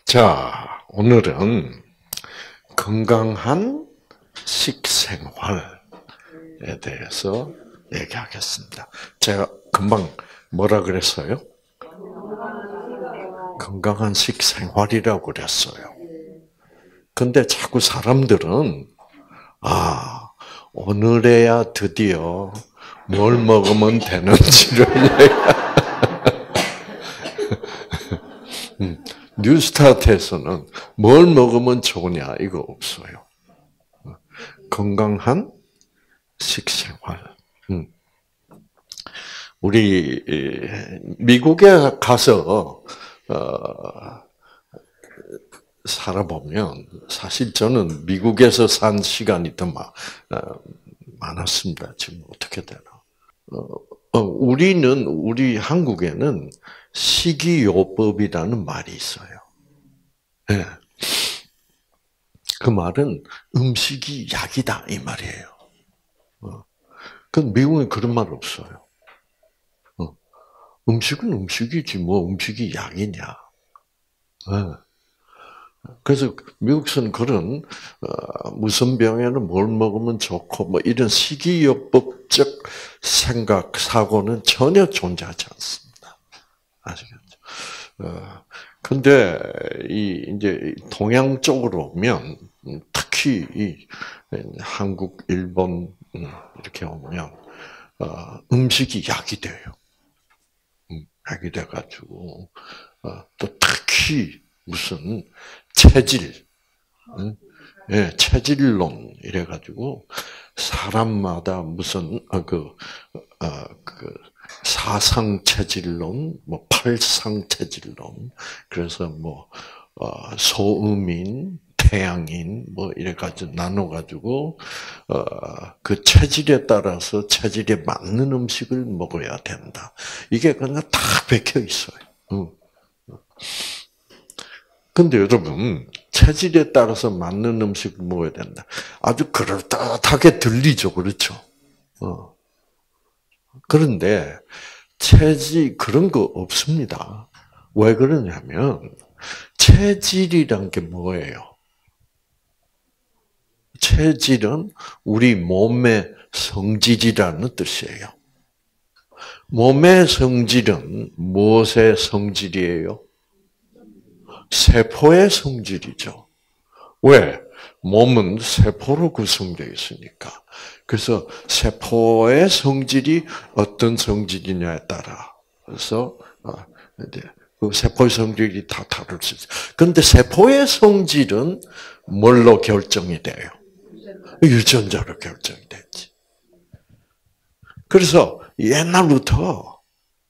자, 오늘은 건강한 식생활에 대해서 얘기하겠습니다. 제가 금방 뭐라 그랬어요? 건강한 식생활이라고 그랬어요. 근데 자꾸 사람들은, 오늘에야 드디어 뭘 먹으면 되는지를 뉴스타트에서는 뭘 먹으면 좋으냐 이거 없어요. 건강한 식생활. 우리 미국에 가서 살아보면 사실 저는 미국에서 산 시간이 더 많았습니다. 지금 어떻게 되나? 우리 한국에는 식이요법이라는 말이 있어요. 네. 그 말은 음식이 약이다 이 말이에요. 그 미국에 그런 말 없어요. 음식은 음식이지 뭐 음식이 약이냐. 그래서 미국에서는 그런 무슨 병에는 뭘 먹으면 좋고 뭐 이런 식이요법적 생각 사고는 전혀 존재하지 않습니다. 아시겠죠? 근데 이제 동양 쪽으로 오면 특히 이 한국, 일본 이렇게 오면 음식이 약이 돼요. 약이 돼가지고 또 특히 무슨 체질, 예, 체질론 이래가지고 사람마다 무슨 사상 체질론, 뭐 팔상 체질론, 그래서 뭐 소음인, 태양인 뭐 이래가지고 나눠가지고 그 체질에 따라서 체질에 맞는 음식을 먹어야 된다. 이게 그냥 다 박혀 있어요. 근데 여러분, 체질에 따라서 맞는 음식을 먹어야 된다. 아주 그럴듯하게 들리죠, 그렇죠? 그런데 체질 그런 거 없습니다. 왜 그러냐면 체질이란 게 뭐예요? 체질은 우리 몸의 성질이라는 뜻이에요. 몸의 성질은 무엇의 성질이에요? 세포의 성질이죠. 왜? 몸은 세포로 구성되어 있으니까. 그래서 세포의 성질이 어떤 성질이냐에 따라 그래서 이제 그 세포의 성질이 다 다를 수 있어요. 그런데 세포의 성질은 뭘로 결정이 돼요? 유전자로 결정이 되지. 그래서 옛날부터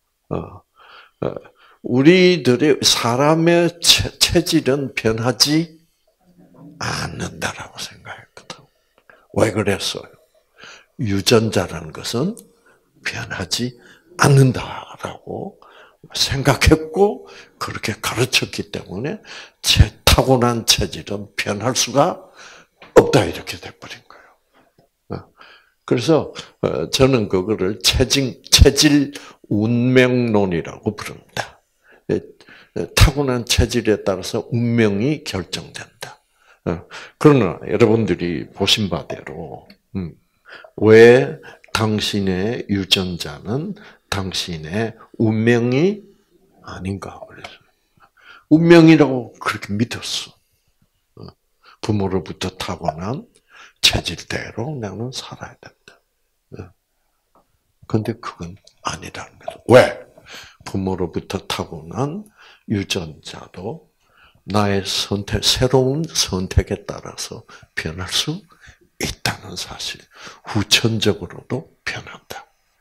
우리들의 사람의 체질은 변하지 않는다라고 생각했거든. 왜 그랬어요? 유전자라는 것은 변하지 않는다라고 생각했고 그렇게 가르쳤기 때문에 타고난 체질은 변할 수가 없다 이렇게 돼버린 거예요. 그래서 저는 그거를 체질 운명론이라고 부릅니다. 타고난 체질에 따라서 운명이 결정된다. 그러나 여러분들이 보신 바대로 왜 당신의 유전자는 당신의 운명이 아닌가 그래서 운명이라고 그렇게 믿었어. 부모로부터 타고난 체질대로 나는 살아야 된다. 그런데 그건 아니라는 거죠. 왜? 부모로부터 타고난 유전자도 나의 새로운 선택에 따라서 변할 수 있다는 사실. 후천적으로도 변한다.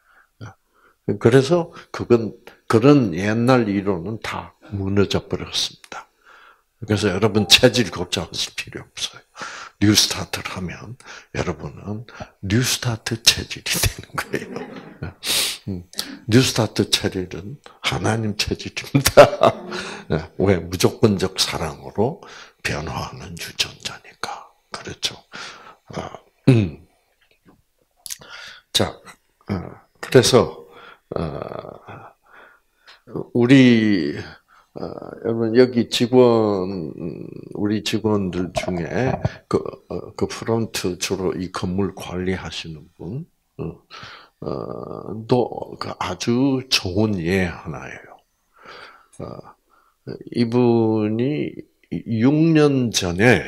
그래서 그런 옛날 이론은 다 무너져 버렸습니다. 그래서 여러분 체질 걱정하실 필요 없어요. 뉴스타트를 하면 여러분은 뉴스타트 체질이 되는 거예요. 뉴스타트 체질은 하나님 체질입니다. 왜? 무조건적 사랑으로 변화하는 유전자니까. 그렇죠. 자, 그래서 우리 여러분 여기 직원 우리 직원들 중에 그 프론트 주로 이 건물 관리하시는 분, 또 아주 좋은 예 하나예요. 이분이 6년 전에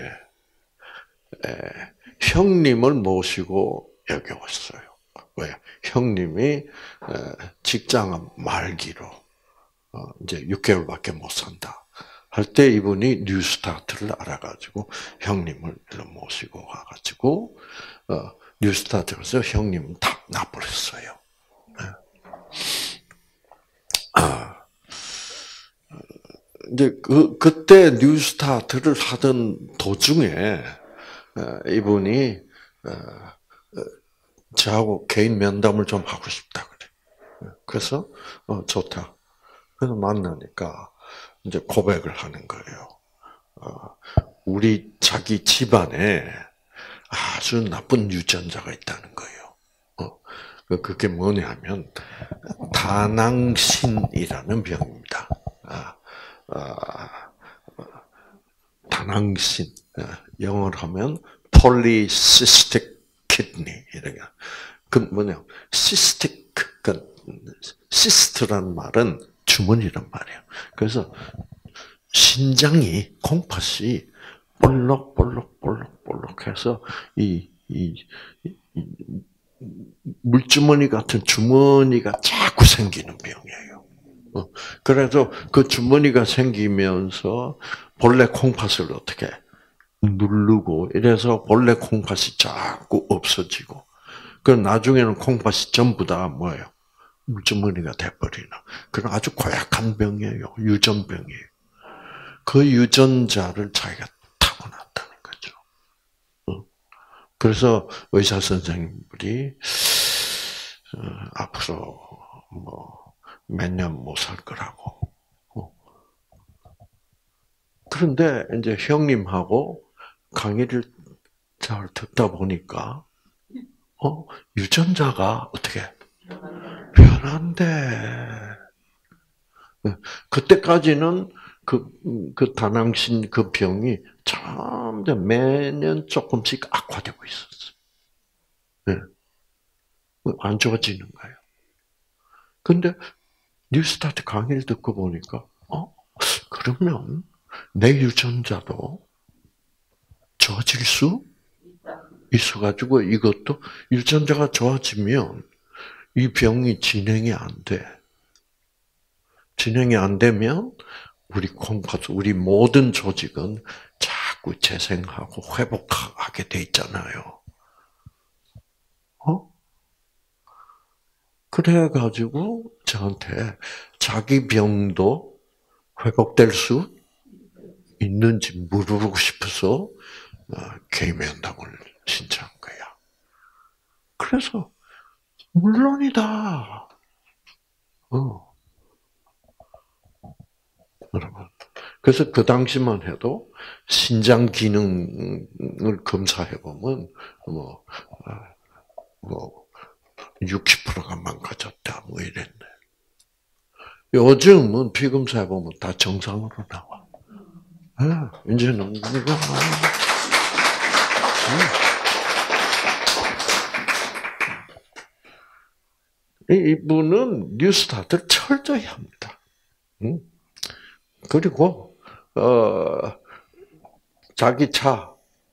형님을 모시고 여기 왔어요. 왜? 형님이 직장 말기로 이제 6개월밖에 못 산다. 할 때 이분이 뉴스타트를 알아가지고 형님을 모시고 와가지고 뉴스타트에서 형님 다 놔버렸어요. 이제 그때 뉴스타트를 하던 도중에 이분이 저하고 개인 면담을 좀 하고 싶다 그래. 그래서 좋다. 그래서 만나니까 이제 고백을 하는 거예요. 우리 자기 집안에 아주 나쁜 유전자가 있다는 거예요. 그게 뭐냐면 다낭신이라는 병입니다. 다낭신, 영어로 하면 polycystic kidney 이렇게. 그 뭐냐? cystic, 그 시스트란 말은 주머니란 말이에요. 그래서 신장이 콩팥이 볼록볼록해서 이 물주머니 같은 주머니가 자꾸 생기는 병이에요. 그래서 그 주머니가 생기면서 본래 콩팥을 어떻게 누르고 이래서 본래 콩팥이 자꾸 없어지고 그 나중에는 콩팥이 전부 다 뭐예요? 물주머니가 돼버리는 그런 아주 고약한 병이에요. 유전병이에요. 그 유전자를 자기가 타고났다는 거죠. 그래서 의사 선생님들이 앞으로 뭐 몇 년 못 살 거라고. 그런데 이제 형님하고 강의를 잘 듣다 보니까 유전자가 어떻게 변한대. 그때까지는 그 다낭신 그 병이 참 매년 조금씩 악화되고 있었어. 네. 안 좋아지는 거예요. 근데 뉴스타트 강의를 듣고 보니까, 그러면 내 유전자도 좋아질 수 있어가지고 이것도 유전자가 좋아지면 이 병이 진행이 안 돼. 진행이 안 되면 우리 콩팥, 우리 모든 조직은 자꾸 재생하고 회복하게 돼 있잖아요. 그래가지고 저한테 자기 병도 회복될 수 있는지 물어보고 싶어서 개인 면담을 신청한 거야. 그래서 물론이다. 여러분. 그래서 그 당시만 해도 신장 기능을 검사해 보면 뭐 60%가 망가졌다 뭐 이랬네. 요즘은 피 검사해 보면 다 정상으로 나와. 이제는 우리가 이분은 뉴스타트를 철저히 합니다. 그리고 자기 차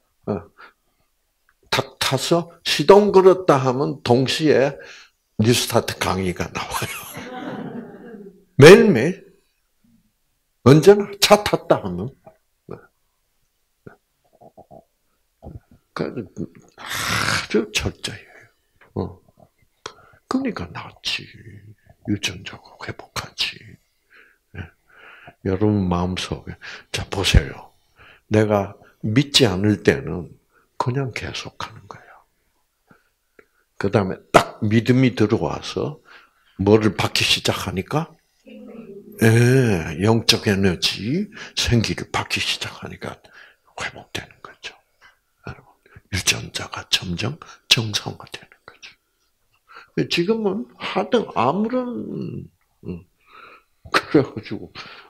타서 시동 걸었다 하면 동시에 뉴스타트 강의가 나와요. 매일매일 언제나 차 탔다 하면 아주 철저해요. 그러니까 낫지. 유전자가 회복하지. 여러분 마음속에 자 보세요. 내가 믿지 않을 때는 그냥 계속하는 거예요. 그 다음에 딱 믿음이 들어와서 뭐를 받기 시작하니까 영적 에너지 생기를 받기 시작하니까 회복되는 거죠. 유전자가 점점 정상화되는 거죠. 지금은 하등 아무런 그래가지고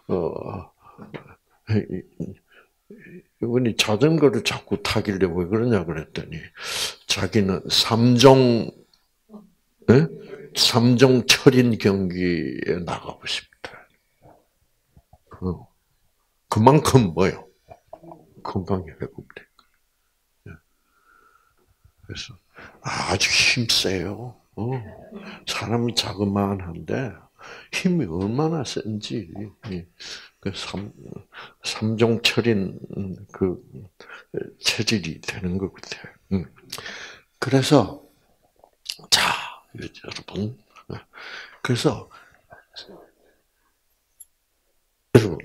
이분이 자전거를 자꾸 타길래 왜 그러냐 그랬더니 자기는 삼종 철인 경기에 나가고 싶다. 그만큼 뭐요? 건강이 회복돼. 그래서 아주 힘세요. 사람이 자그마한데 힘이 얼마나 센지 그 삼종철인 그 체질이 되는 것 같아요. 그래서 자 여러분, 그래서 여러분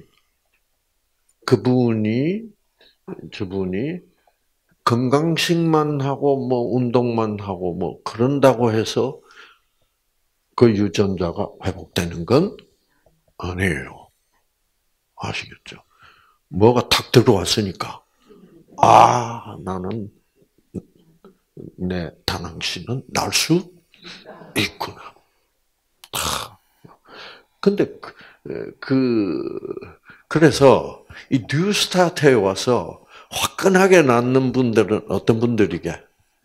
저분이 건강식만 하고 뭐 운동만 하고 뭐 그런다고 해서 그 유전자가 회복되는 건 아니에요. 아시겠죠? 뭐가 탁 들어왔으니까 나는 내 다낭시는 날 수 있구나. 근데 그래서 이 뉴스타트에 와서 화끈하게 낳는 분들은 어떤 분들이게?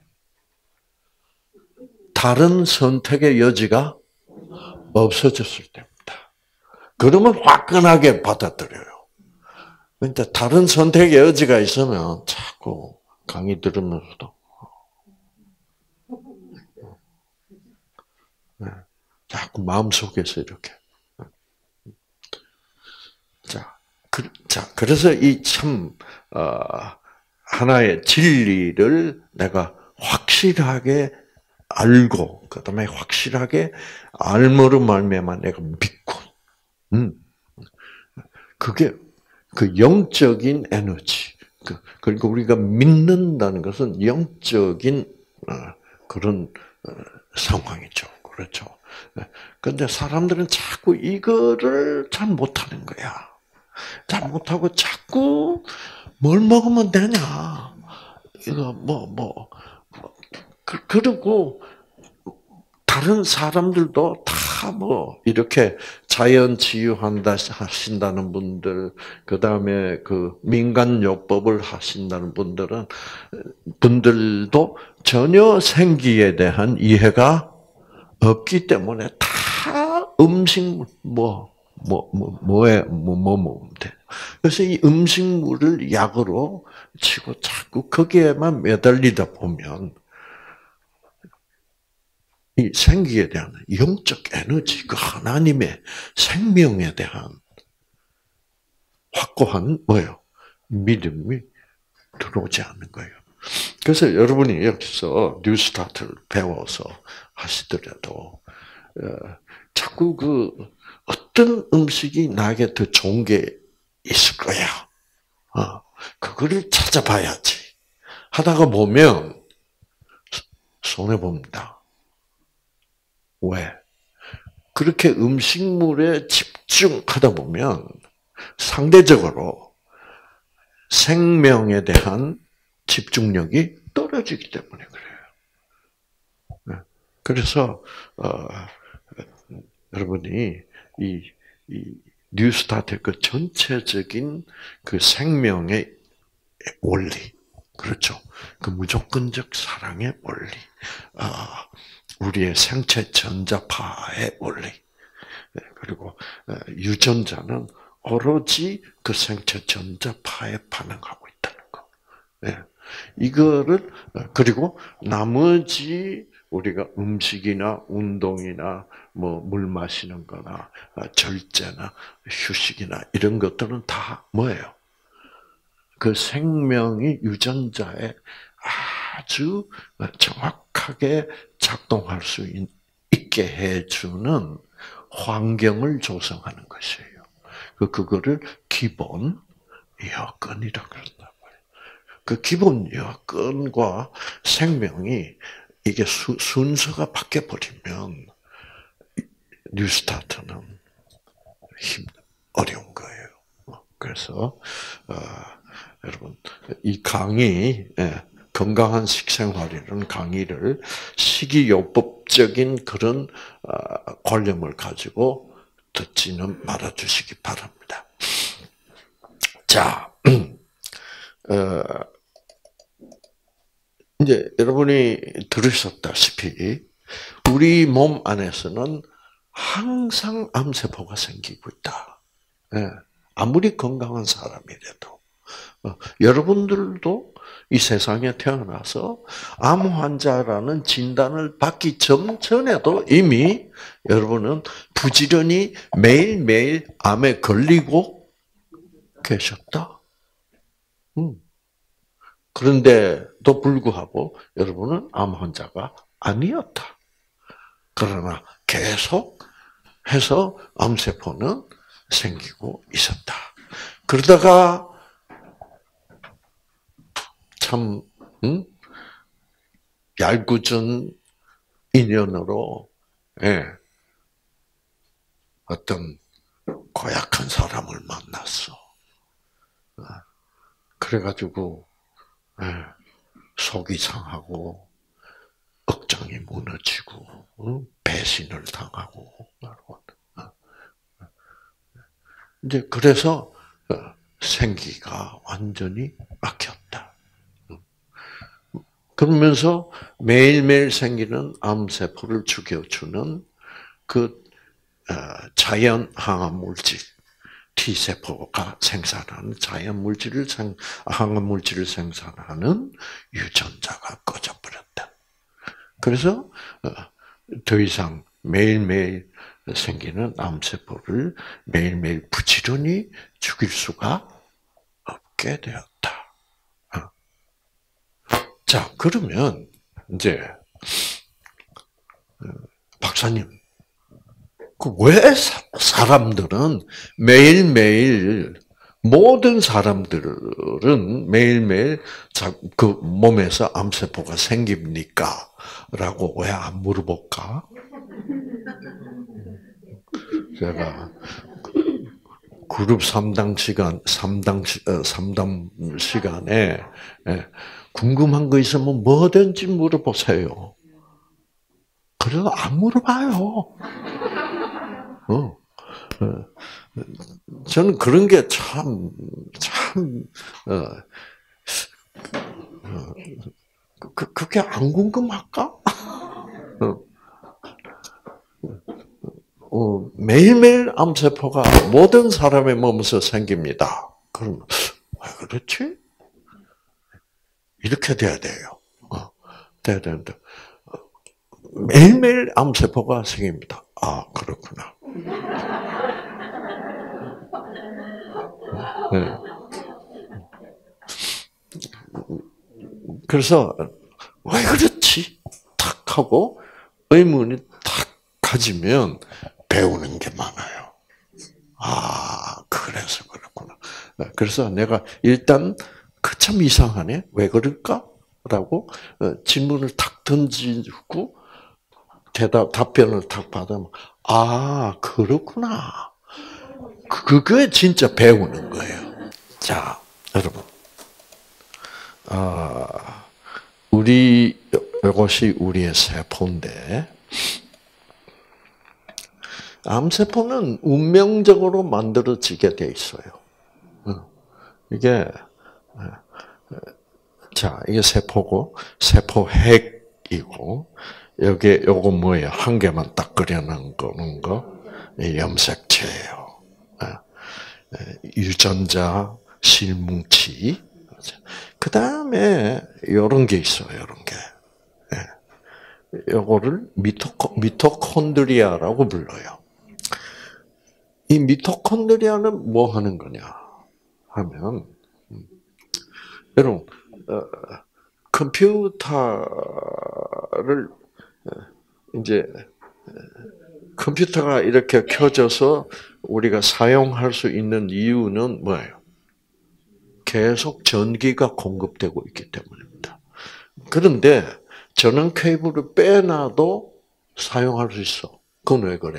다른 선택의 여지가 없어졌을 때입니다. 그러면 화끈하게 받아들여요. 근데 다른 선택의 여지가 있으면 자꾸 강의 들으면서도 자꾸 마음속에서 이렇게 그래서 이 참 하나의 진리를 내가 확실하게 알고 그다음에 확실하게 알므로 말미암아 내가 믿고, 그게 그 영적인 에너지. 그리고 우리가 믿는다는 것은 영적인 그런 상황이죠. 그렇죠. 그런데 사람들은 자꾸 이거를 잘 못하는 거야. 잘 못하고 자꾸 뭘 먹으면 되냐. 이거 그리고 다른 사람들도 다 이렇게 자연 치유한다 하신다는 분들, 그 다음에 그 민간요법을 하신다는 분들도 전혀 생기에 대한 이해가 없기 때문에 다 음식 뭐에 먹으면 돼. 그래서 이 음식물을 약으로 치고 자꾸 거기에만 매달리다 보면 이 생기에 대한 영적 에너지, 그 하나님의 생명에 대한 확고한 믿음이 들어오지 않는 거예요. 그래서 여러분이 여기서 뉴스타트를 배워서 하시더라도 자꾸 어떤 음식이 나에게 더 좋은 게 있을 거야. 그거를 찾아봐야지. 하다가 보면 손해봅니다. 왜? 그렇게 음식물에 집중하다 보면 상대적으로 생명에 대한 집중력이 떨어지기 때문에 그래요. 그래서 여러분이 이 뉴스타트의 그 전체적인 그 생명의 원리, 그렇죠? 그 무조건적 사랑의 원리, 우리의 생체 전자파의 원리, 그리고 유전자는 오로지 그 생체 전자파에 반응하고 있다는 거. 이거를 그리고 나머지 우리가 음식이나 운동이나 물 마시는 거나 절제나 휴식이나 이런 것들은 다 뭐예요? 그 생명이 유전자에 아주 정확하게 작동할 수 있게 해주는 환경을 조성하는 것이에요. 그거를 기본 여건이라고 그런다고요. 그 기본 여건과 생명이 이게 순서가 바뀌어 버리면 뉴스타트는 어려운 거예요. 그래서 여러분 이 강의 건강한 식생활이라는 강의를 식이요법적인 그런 관념을 가지고 듣지는 말아주시기 바랍니다. 자, 이제 여러분이 들으셨다시피 우리 몸 안에서는 항상 암세포가 생기고 있다. 예, 아무리 건강한 사람이라도 여러분들도 이 세상에 태어나서 암 환자라는 진단을 받기 전에도 이미 여러분은 부지런히 매일매일 암에 걸리고 계셨다. 그런데도 불구하고 여러분은 암 환자가 아니었다. 그러나 계속 해서 암세포는 생기고 있었다. 그러다가 참 얄궂은 인연으로 어떤 고약한 사람을 만났어. 그래가지고 속이 상하고 억장이 무너지고 배신을 당하고 이제 그래서 생기가 완전히 막혔다. 그러면서 매일매일 생기는 암세포를 죽여주는 그 자연 항암 물질, T세포가 생산하는 자연 물질을 항암 물질을 생산하는 유전자가 꺼져버렸다. 그래서 더 이상 매일매일 생기는 암세포를 매일매일 부지런히 죽일 수가 없게 되었다. 자, 그러면 이제 박사님, 왜 사람들은 매일매일 모든 사람들은 매일매일 그 몸에서 암세포가 생깁니까? 라고 왜 안 물어볼까? 제가 그룹 3당 시간에 궁금한 거 있으면 뭐든지 물어보세요. 그래도 안 물어봐요. 저는 그런 게 그게 안 궁금할까? 매일매일 암세포가 모든 사람의 몸에서 생깁니다. 그럼 왜 그렇지? 이렇게 돼야 돼요. 돼야 되는데 매일매일 암세포가 생깁니다. 아, 그렇구나. 네. 그래서 왜 그렇지? 탁 하고 의문이 탁 가지면 배우는 게 많아요. 아, 그래서 그렇구나. 그래서 내가 일단 그 참 이상하네. 왜 그럴까? 라고 질문을 탁 던지고 답변을 탁 받으면 아, 그렇구나. 그게 진짜 배우는 거예요. 자, 여러분. 이것이 우리의 세포인데, 암세포는 운명적으로 만들어지게 돼 있어요. 이게, 자, 이게 세포고, 세포 핵이고, 요거 뭐예요? 한 개만 딱 그려놓은 거, 염색체예요. 유전자, 실뭉치. 그 다음에 요런 게 있어요, 요런 게. 요거를 미토콘드리아라고 불러요. 이 미토콘드리아는 뭐 하는 거냐 하면, 여러분, 컴퓨터를 이제 컴퓨터가 이렇게 켜져서 우리가 사용할 수 있는 이유는 뭐예요? 계속 전기가 공급되고 있기 때문입니다. 그런데 전원 케이블을 빼놔도 사용할 수 있어. 그건 왜 그래요?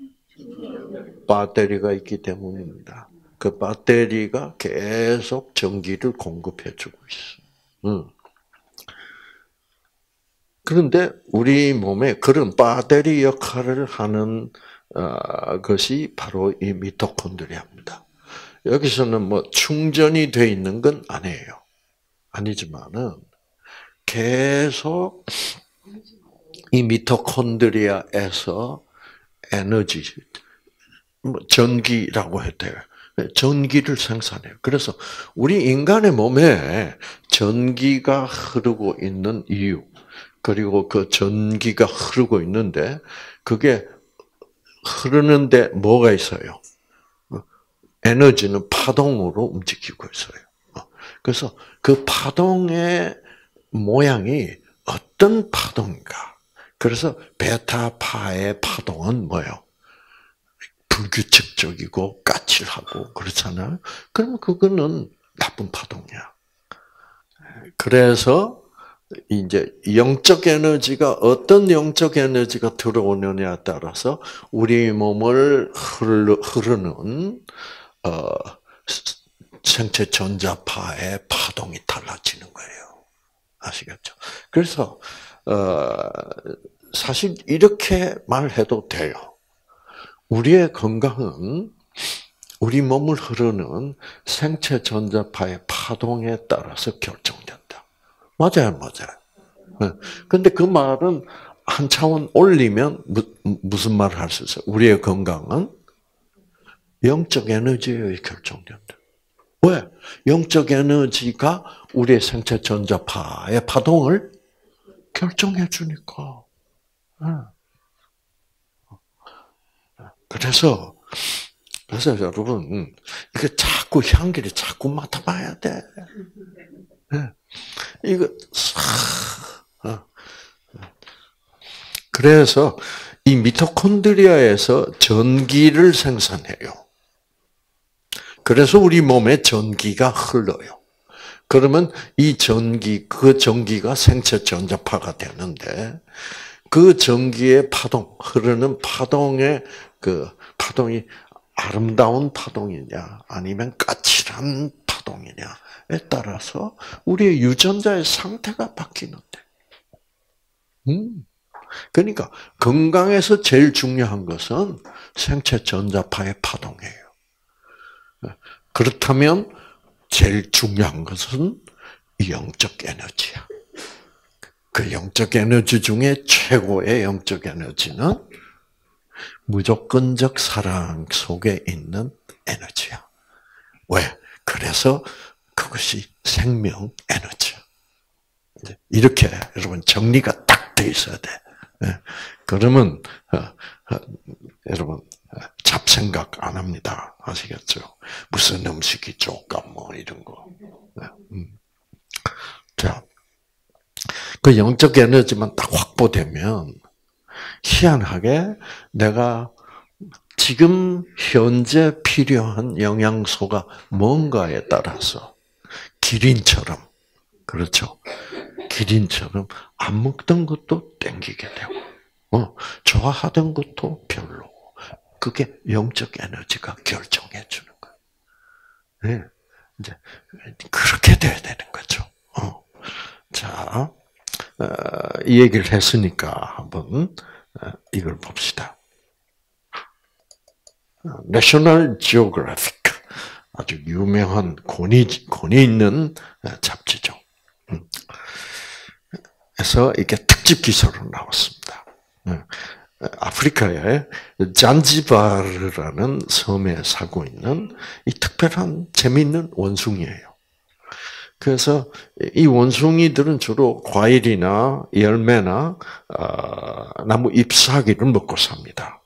배터리가 있기 때문입니다. 그 배터리가 계속 전기를 공급해주고 있어. 그런데 우리 몸에 그런 배터리 역할을 하는 것이 바로 이 미토콘드리아입니다. 여기서는 뭐 충전이 돼 있는 건 아니에요. 아니지만은 계속 이 미토콘드리아에서 에너지, 뭐 전기라고 해도 돼요. 전기를 생산해요. 그래서 우리 인간의 몸에 전기가 흐르고 있는 이유, 그리고 그 전기가 흐르고 있는데 그게 흐르는데 뭐가 있어요? 에너지는 파동으로 움직이고 있어요. 그래서 그 파동의 모양이 어떤 파동인가? 그래서 베타파의 파동은 뭐예요? 불규칙적이고 까칠하고 그렇잖아요. 그러면 그거는 나쁜 파동이야. 그래서 이제 영적 에너지가 어떤 영적 에너지가 들어오느냐에 따라서 우리 몸을 흐르는 생체 전자파의 파동이 달라지는 거예요. 아시겠죠? 그래서 사실 이렇게 말해도 돼요. 우리의 건강은 우리 몸을 흐르는 생체 전자파의 파동에 따라서 결정된다. 맞아요, 맞아요. 근데 그 말은 한 차원 올리면 무슨 말을 할 수 있어요? 우리의 건강은 영적 에너지에 의해 결정된다. 왜? 영적 에너지가 우리의 생체 전자파의 파동을 결정해 주니까. 그래서 여러분, 이거 자꾸 향기를 자꾸 맡아봐야 돼. 이거, 그래서 이 미토콘드리아에서 전기를 생산해요. 그래서 우리 몸에 전기가 흘러요. 그러면 그 전기가 생체 전자파가 되는데, 그 전기의 파동, 흐르는 파동의 파동이 아름다운 파동이냐, 아니면 까칠한 파동이냐에 따라서 우리의 유전자의 상태가 바뀌는데. 그러니까 건강에서 제일 중요한 것은 생체 전자파의 파동이에요. 그렇다면 제일 중요한 것은 영적 에너지야. 그 영적 에너지 중에 최고의 영적 에너지는 무조건적 사랑 속에 있는 에너지야. 왜? 그래서 그것이 생명 에너지야. 이렇게 여러분 정리가 딱 돼 있어야 돼. 그러면 여러분 잡생각 안 합니다. 아시겠죠? 무슨 음식이 좋을까 뭐 이런 거. 자, 그 영적 에너지만 딱 확보되면 희한하게 내가 지금 현재 필요한 영양소가 뭔가에 따라서 기린처럼, 그렇죠? 기린처럼 안 먹던 것도 땡기게 되고, 좋아하던 것도 별로. 그게 영적 에너지가 결정해 주는 거예요. 네. 이제 그렇게 돼야 되는 거죠. 자, 이 얘기를 했으니까 한번 이걸 봅시다. 내셔널 지오그래픽, 아주 유명한 권위 있는 잡지죠. 그래서 이게 특집 기사로 나왔습니다. 아프리카의 잔지바르라는 섬에 살고 있는 이 특별한 재미있는 원숭이에요. 그래서 이 원숭이들은 주로 과일이나 열매나 나무 잎사귀를 먹고 삽니다.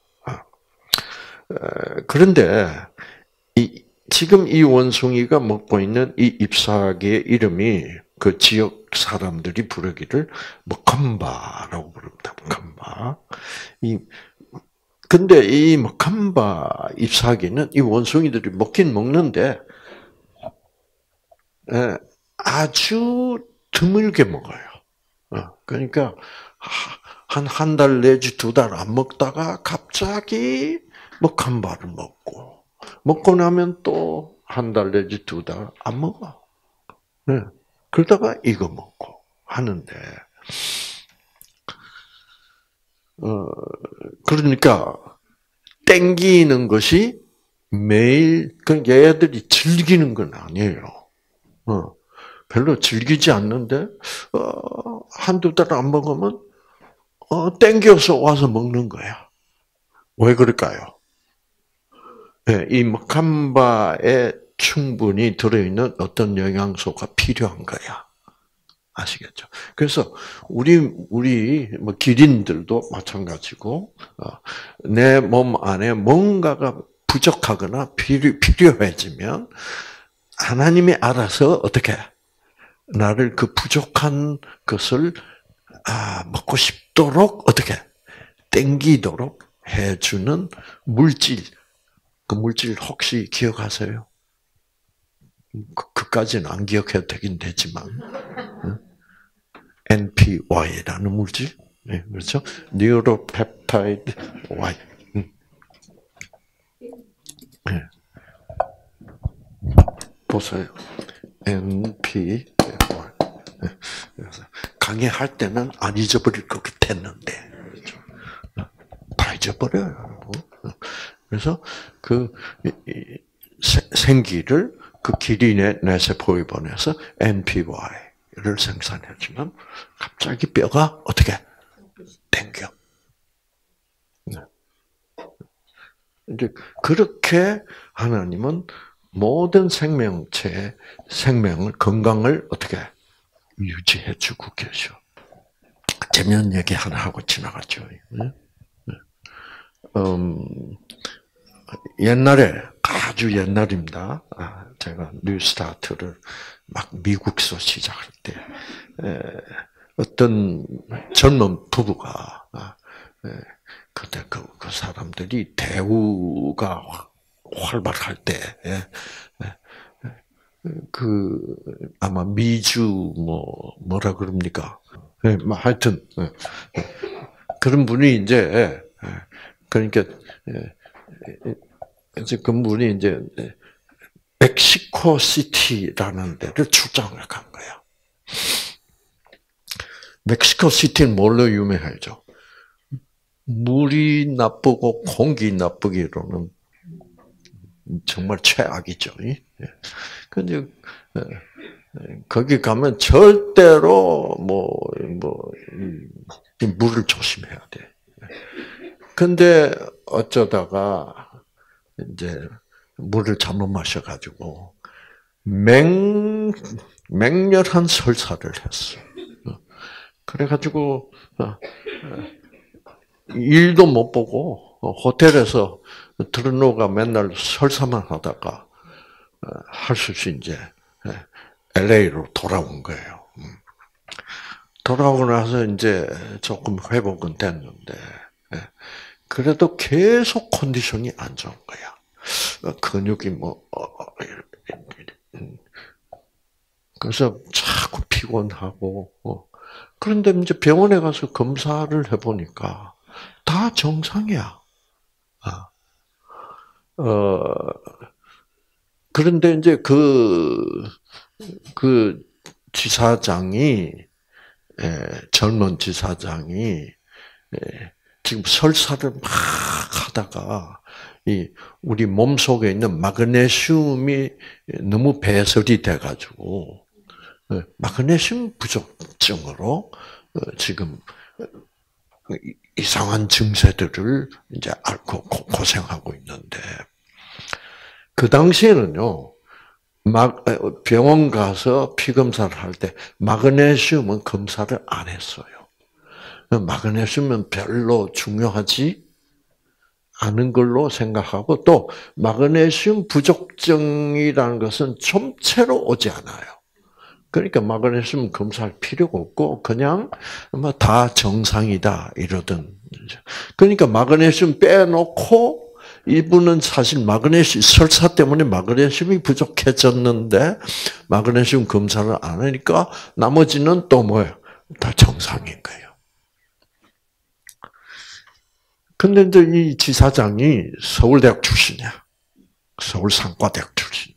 그런데 지금 이 원숭이가 먹고 있는 이 잎사귀의 이름이 그 지역 사람들이 부르기를 머캄바라고 부릅니다. 머캄바. 근데 이 머캄바 잎사귀는 이 원숭이들이 먹긴 먹는데 아주 드물게 먹어요. 그러니까 한 달 내지 2달 안 먹다가 갑자기 머캄바를 먹고 나면 또 한 달 내지 2달 안 먹어. 그러다가 이거 먹고 하는데, 그러니까 땡기는 것이 매일, 얘들이 즐기는 건 아니에요. 별로 즐기지 않는데, 한두 달 안 먹으면, 땡겨서 와서 먹는 거야. 왜 그럴까요? 네, 이 먹한바에 충분히 들어있는 어떤 영양소가 필요한 거야. 아시겠죠? 그래서 우리 뭐 기린들도 마찬가지고 내 몸 안에 뭔가가 부족하거나 필요해지면 하나님이 알아서 어떻게 나를 그 부족한 것을 먹고 싶도록 어떻게 땡기도록 해주는 물질. 그 물질 혹시 기억하세요? 그까지는 안 기억해도 되긴 되지만 NPY라는 물질, 네, 그렇죠? 뉴로펩타이드 Y. 네. 보세요. NPY. 네. 강의할 때는 안 잊어버릴 것 같았는데, 그렇죠? 다 잊어버려요. 그래서 그 생기를 그 기린의 뇌세포에 보내서 NPY를 생산해주면 갑자기 뼈가 어떻게 땡겨. 이제 그렇게 하나님은 모든 생명체의 생명을 건강을 어떻게 유지해주고 계셔. 재미있는 얘기 하나 하고 지나갔죠. 옛날에 아주 옛날입니다. 제가 뉴스타트를 막 미국서 시작할 때 어떤 젊은 부부가 그때 그 사람들이 대우가 활발할 때 그 아마 미주 뭐라 그럽니까? 하여튼 그런 분이 이제 그러니까 이제 그분이 이제 멕시코 시티라는 데를 출장을 간 거야. 멕시코 시티는 뭘로 유명하죠? 물이 나쁘고 공기 나쁘기로는 정말 최악이죠. 근데 거기 가면 절대로 물을 조심해야 돼. 근데 어쩌다가 이제 물을 잘못 마셔가지고 맹렬한 설사를 했어. 그래가지고 일도 못 보고 호텔에서 들어누가 맨날 설사만 하다가 할 수 없이 이제 LA로 돌아온 거예요. 돌아오고 나서 이제 조금 회복은 됐는데 그래도 계속 컨디션이 안 좋은 거야. 근육이 그래서 자꾸 피곤하고 그런데 이제 병원에 가서 검사를 해보니까 다 정상이야. 그런데 이제 그 지사장이 젊은 지사장이 지금 설사를 막 하다가 우리 몸 속에 있는 마그네슘이 너무 배설이 돼가지고 마그네슘 부족증으로 지금 이상한 증세들을 이제 앓고 고생하고 있는데 그 당시에는요. 병원 가서 피 검사를 할 때 마그네슘은 검사를 안 했어요. 마그네슘은 별로 중요하지 않은 걸로 생각하고 또 마그네슘 부족증이라는 것은 좀채로 오지 않아요. 그러니까 마그네슘 검사할 필요가 없고 그냥 다 정상이다 이러던. 그러니까 마그네슘 빼놓고 이분은 사실 마그네슘 설사 때문에 마그네슘이 부족해졌는데 마그네슘 검사를 안 하니까 나머지는 또 뭐예요? 다 정상인 거예요. 근데 이제 이 지사장이 서울대학 출신이야. 서울상과대학 출신.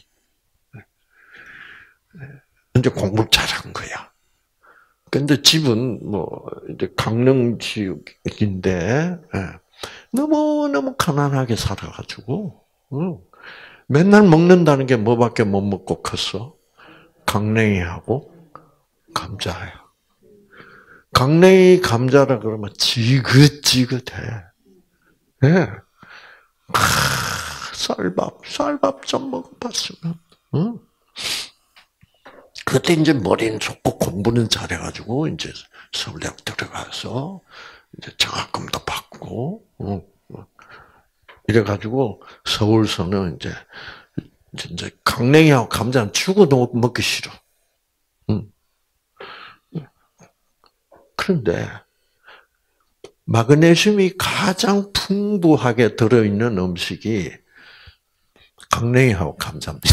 이제 공부를 잘한 거야. 근데 집은 이제 강릉 지역인데 너무너무 가난하게 살아가지고, 맨날 먹는다는 게 뭐밖에 못 먹고 컸어? 강냉이하고 감자야. 강냉이 감자라 그러면 지긋지긋해. 예. 쌀밥 좀 먹어봤으면, 응? 그때 이제 머리는 좋고 공부는 잘해가지고, 이제 서울대학 들어가서, 이제 장학금도 받고, 이래가지고, 서울서는 이제 강냉이하고 감자는 죽어도 먹기 싫어. 그런데, 마그네슘이 가장 풍부하게 들어있는 음식이 강냉이하고 감자입니다.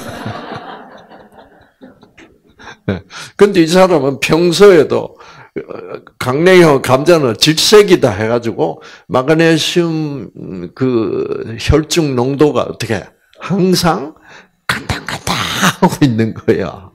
근데 이 사람은 평소에도 강냉이하고 감자는 질색이다 해가지고 마그네슘 그 혈중 농도가 어떻게 항상 간당간당 하고 있는 거야.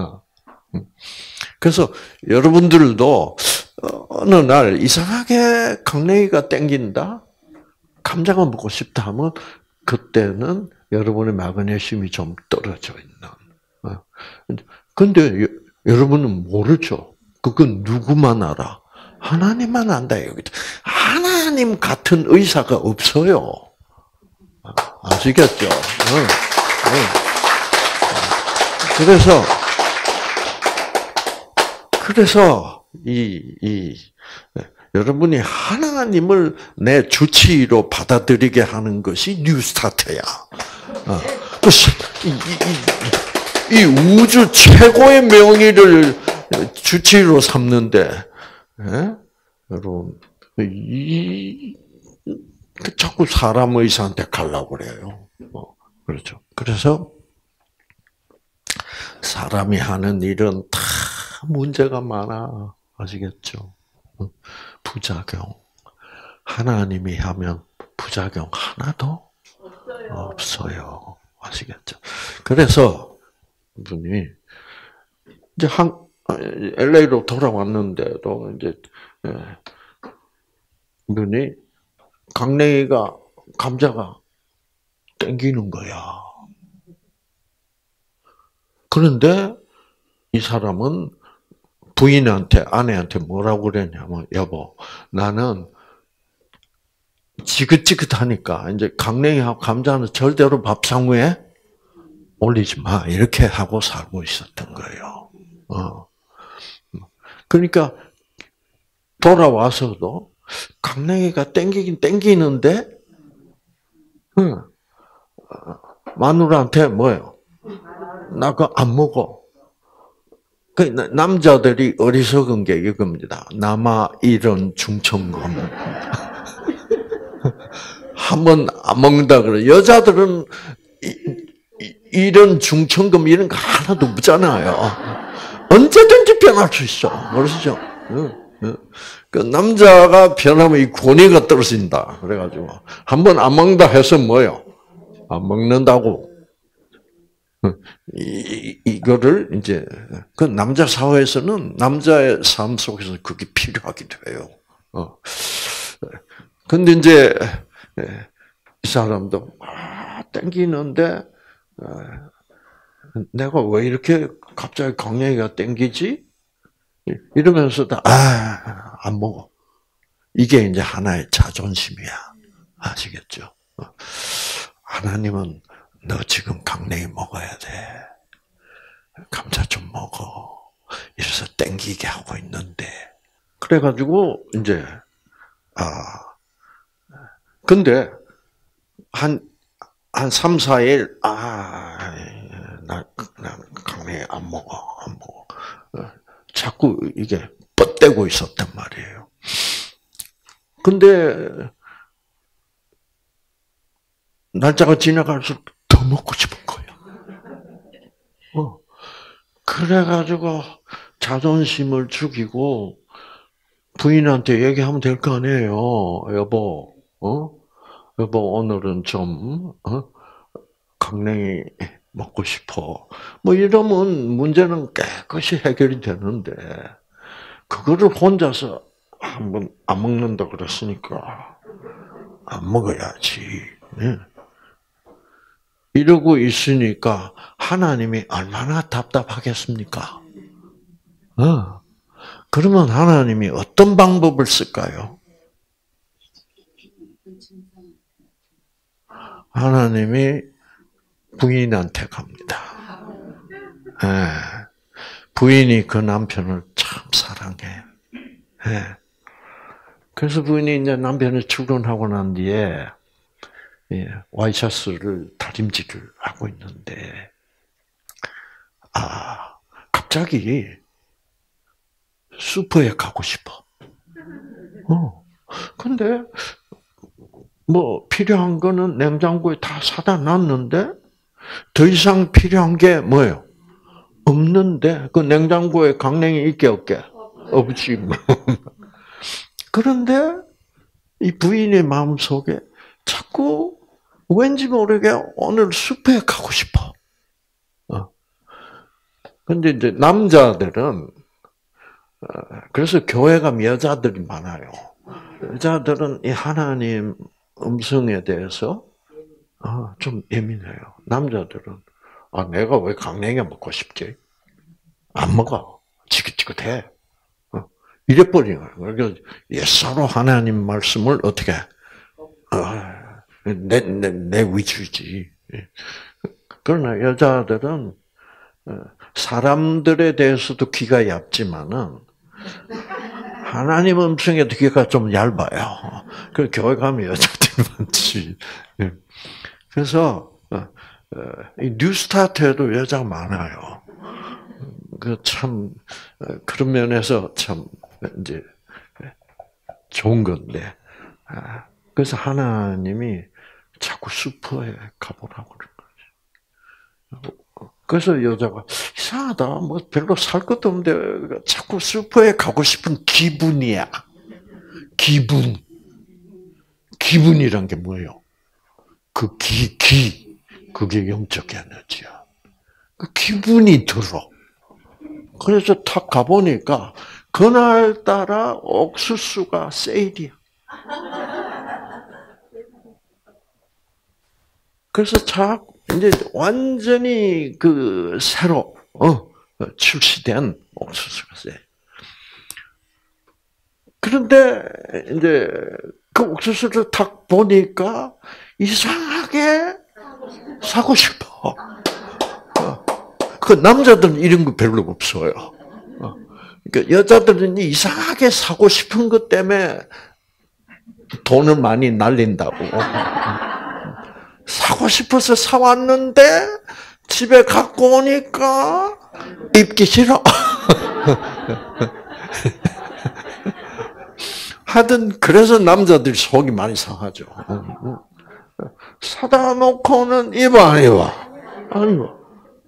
그래서 여러분들도 어느 날 이상하게 강냉이가 땡긴다, 감자가 먹고 싶다 하면 그때는 여러분의 마그네슘이 좀 떨어져 있는. 근데 여러분은 모르죠. 그건 누구만 알아? 하나님만 안다. 여기 하나님 같은 의사가 없어요. 아시겠죠? 그래서 여러분이 하나님을 내 주치의로 받아들이게 하는 것이 뉴스타트야. 이 우주 최고의 명의를 주치의로 삼는데, 예? 여러분, 자꾸 사람 의사한테 가려고 그래요. 그렇죠. 그래서 사람이 하는 일은 다 문제가 많아. 아시겠죠? 부작용. 하나님이 하면 부작용 하나도 없어요. 아시겠죠? 그래서 분이 이제 LA로 돌아왔는데도 이제 분이 강냉이가 감자가 땡기는 거야. 그런데 이 사람은 부인한테, 아내한테 뭐라고 그랬냐면, 여보, 나는 지긋지긋하니까 이제 강냉이하고 감자는 절대로 밥상 위에 올리지 마. 이렇게 하고 살고 있었던 거예요. 그러니까 돌아와서도 강냉이가 땡기긴 땡기는데, 마누라한테 뭐예요? 나 그거 안 먹어. 그 남자들이 어리석은 게 이겁니다. 남아 이런 중천금. 한번 안 먹는다 그래. 여자들은 이런 중천금 이런 거 하나도 없잖아요. 언제든지 변할 수 있어. 모르시죠? 그 남자가 변하면 이 권위가 떨어진다. 그래가지고 한번 안 먹는다 해서 뭐요? 안 먹는다고. 이거를 이제 그 남자 사회에서는 남자의 삶 속에서 그게 필요하기도 해요. 근데 이제 이 사람도 땡기는데 내가 왜 이렇게 갑자기 강냉이가 땡기지? 이러면서도 안 먹어. 이게 이제 하나의 자존심이야. 아시겠죠? 하나님은 너 지금 강냉이 먹어야 돼. 감자 좀 먹어. 이래서 땡기게 하고 있는데. 그래가지고, 이제, 근데, 한 3, 4일, 나 강냉이 안 먹어. 자꾸 이게 뻗대고 있었단 말이에요. 근데, 날짜가 지나갈수록 더 먹고 싶은 거예요. 그래가지고 자존심을 죽이고 부인한테 얘기하면 될 거 아니에요. 여보, 여보 오늘은 좀 강냉이 먹고 싶어. 뭐 이러면 문제는 깨끗이 해결이 되는데 그거를 혼자서 한번 안 먹는다 그랬으니까 안 먹어야지. 예. 이러고 있으니까 하나님이 얼마나 답답하겠습니까? 그러면 하나님이 어떤 방법을 쓸까요? 하나님이 부인한테 갑니다. 예. 부인이 그 남편을 참 사랑해. 예. 그래서 부인이 이제 남편이 출근하고 난 뒤에 와이셔츠를 다림질을 하고 있는데, 갑자기 슈퍼에 가고 싶어. 근데 뭐 필요한 거는 냉장고에 다 사다 놨는데 더 이상 필요한 게 뭐예요? 없는데 그 냉장고에 강냉이 있게 없게? 없지. 그런데 이 부인의 마음속에 자꾸 왠지 모르게 오늘 숲에 가고 싶어. 근데 이제 남자들은 그래서 교회 가면 여자들이 많아요. 여자들은 이 하나님 음성에 대해서 좀 예민해요. 남자들은 내가 왜 강냉이 먹고 싶지? 안 먹어. 지긋지긋해. 이래버리는 거예요. 그러니까 서로 하나님 말씀을 어떻게 내 위주지. 그러나 여자들은 사람들에 대해서도 귀가 얇지만은 하나님 음성에도 귀가 좀 얇아요. 그 교회 가면 여자들이 많지. 그래서 이 뉴스타트에도 여자가 많아요. 그 참 그런 면에서 참 이제 좋은 건데. 그래서 하나님이 자꾸 슈퍼에 가보라고 그런 거죠. 그래서 여자가 이상하다. 뭐 별로 살 것도 없는데 자꾸 슈퍼에 가고 싶은 기분이야. 기분이란 게 뭐예요? 그 그게 영적 에너지야. 그 기분이 들어. 그래서 탁 가보니까 그날따라 옥수수가 세일이야. 그래서 이제 완전히 그 새로 출시된 옥수수가 세일. 그런데 이제 그 옥수수를 탁 보니까 이상하게 사고 싶어. 그 남자들은 이런 거 별로 없어요. 그러니까 여자들은 이상하게 사고 싶은 것 때문에 돈을 많이 날린다고. 사고 싶어서 사왔는데 집에 갖고 오니까 입기 싫어. 하여튼 그래서 남자들이 속이 많이 상하죠. 사다 놓고는 입어 안 입어? 안 입어.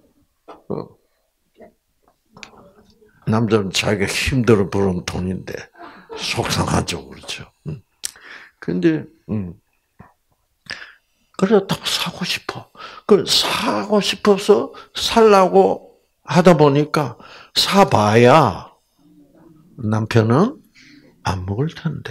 남자는 자기가 힘들어 벌은 돈인데 속상하죠, 그렇죠. 근데 그래서 딱 사고 싶어. 그 사고 싶어서 살라고 하다 보니까 사봐야 남편은 안 먹을 텐데.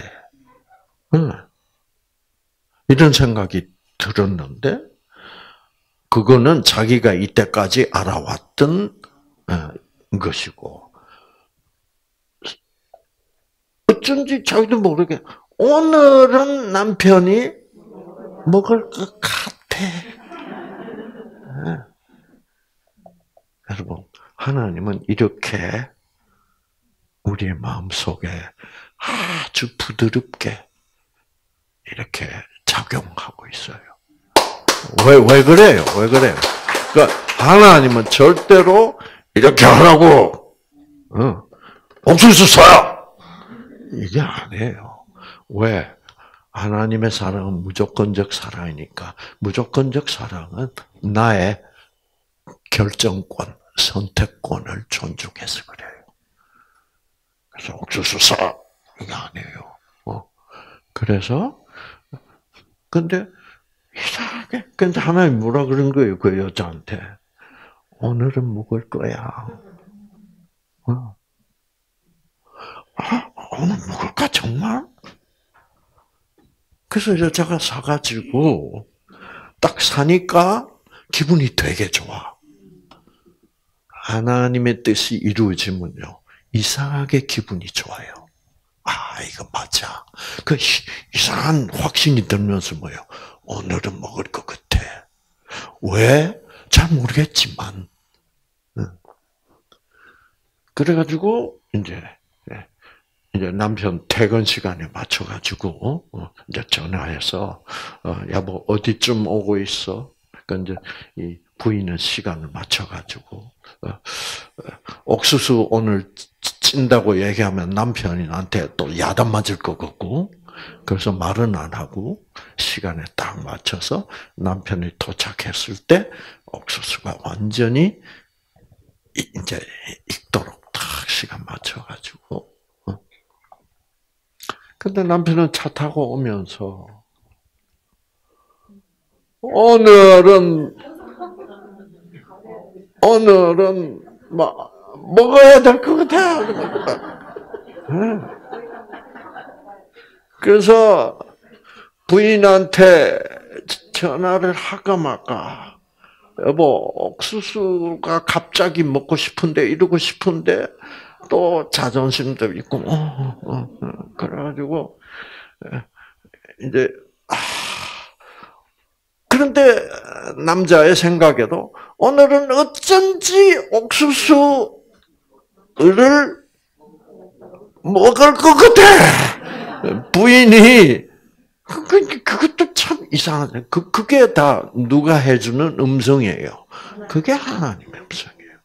이런 생각이 들었는데 그거는 자기가 이때까지 알아왔던 것이고 어쩐지 자기도 모르게 오늘은 남편이 먹을 것 같아. 여러분, 하나님은 이렇게 우리의 마음속에 아주 부드럽게 이렇게 작용하고 있어요. 왜 그래요? 왜 그래요? 그러니까 하나님은 절대로 이렇게 하라고 옥수수 써요. 이게 아니에요. 왜? 하나님의 사랑은 무조건적 사랑이니까 무조건적 사랑은 나의 결정권, 선택권을 존중해서 그래요. 그래서 옥수수 사 이게 아니에요. 그래서 근데 이상하게 근데 하나님 뭐라 그런 거예요 그 여자한테 오늘은 먹을 거야. 오늘 먹을까 정말? 그래서 여자가 사가지고 딱 사니까 기분이 되게 좋아. 하나님의 뜻이 이루어지면요, 이상하게 기분이 좋아요. 아, 이거 맞아. 그 이상한 확신이 들면서 뭐요? 오늘은 먹을 것 같아. 왜? 잘 모르겠지만. 그래가지고 이제 남편 퇴근 시간에 맞춰가지고 이제 전화해서 여보 어디쯤 오고 있어? 그러니까 이제 이 부인은 시간을 맞춰가지고 옥수수 오늘 찐다고 얘기하면 남편이 나한테 또 야단 맞을 것 같고, 그래서 말은 안 하고 시간에 딱 맞춰서 남편이 도착했을 때 옥수수가 완전히 이제 익도록 딱 시간 맞춰가지고. 근데 남편은 차 타고 오면서 오늘은 막 먹어야 될 것 같아. 그래서 부인한테 전화를 할까 말까. 여보, 옥수수가 갑자기 먹고 싶은데, 이러고 싶은데, 또 자존심도 있고, 그래가지고, 이제, 그런데 남자의 생각에도 오늘은 어쩐지 옥수수를 먹을 것 같아. 부인이 그것도 참 이상하네. 그게 다 누가 해주는 음성이에요. 그게 하나님의 음성이에요.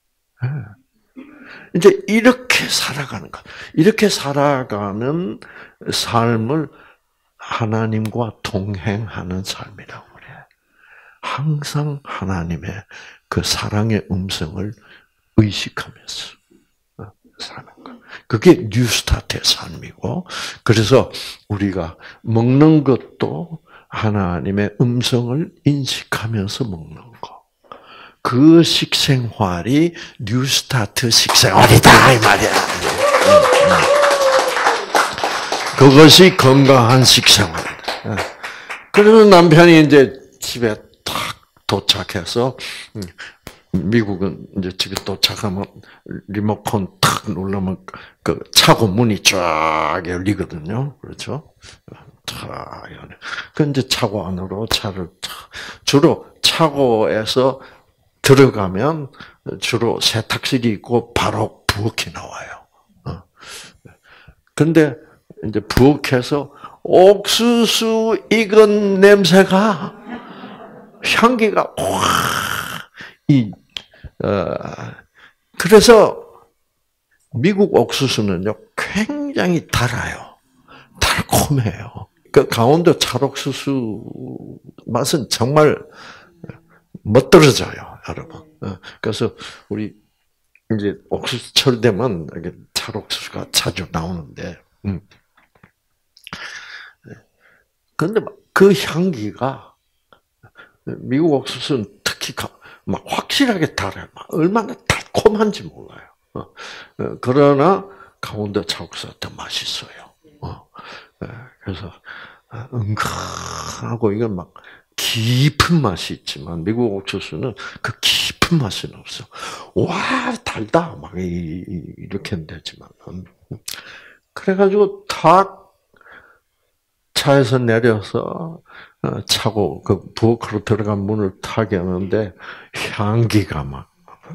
이제 이렇게 살아가는 것, 이렇게 살아가는 삶을 하나님과 동행하는 삶이라고 그래. 항상 하나님의 그 사랑의 음성을 의식하면서 사는 것. 그게 뉴스타트의 삶이고, 그래서 우리가 먹는 것도 하나님의 음성을 인식하면서 먹는 거. 그 식생활이 뉴스타트 식생활이다 이 말이야. 그것이 건강한 식생활이다. 그래서 남편이 이제 집에 딱 도착해서, 미국은 이제 집에 도착하면 리모컨 탁 누르면 그 차고 문이 쫙 열리거든요. 그렇죠? 탁 열려. 그 이제 차고 안으로 차를 주로 차고에서 들어가면 주로 세탁실이 있고 바로 부엌이 나와요. 근데 이제 부엌에서 옥수수 익은 냄새가, 향기가 그래서 미국 옥수수는요 굉장히 달아요. 달콤해요. 그 강원도 찰옥수수 맛은 정말 멋들어져요, 여러분. 그래서 우리 이제 옥수수철 되면 찰옥수수가 자주 나오는데, 근데 그 향기가 미국 옥수수는 특히 막 확실하게 달아요. 얼마나 달콤한지 몰라요. 그러나 강원도 찰옥수수가 더 맛있어요. 그래서 은근하고 이건 막 깊은 맛이 있지만 미국 옥수수는 그 깊은 맛은 없어. 와 달다 막 이렇게 되지만, 그래가지고 탁 차에서 내려서 차고 그 부엌으로 들어간 문을 탁 여는데 향기가 막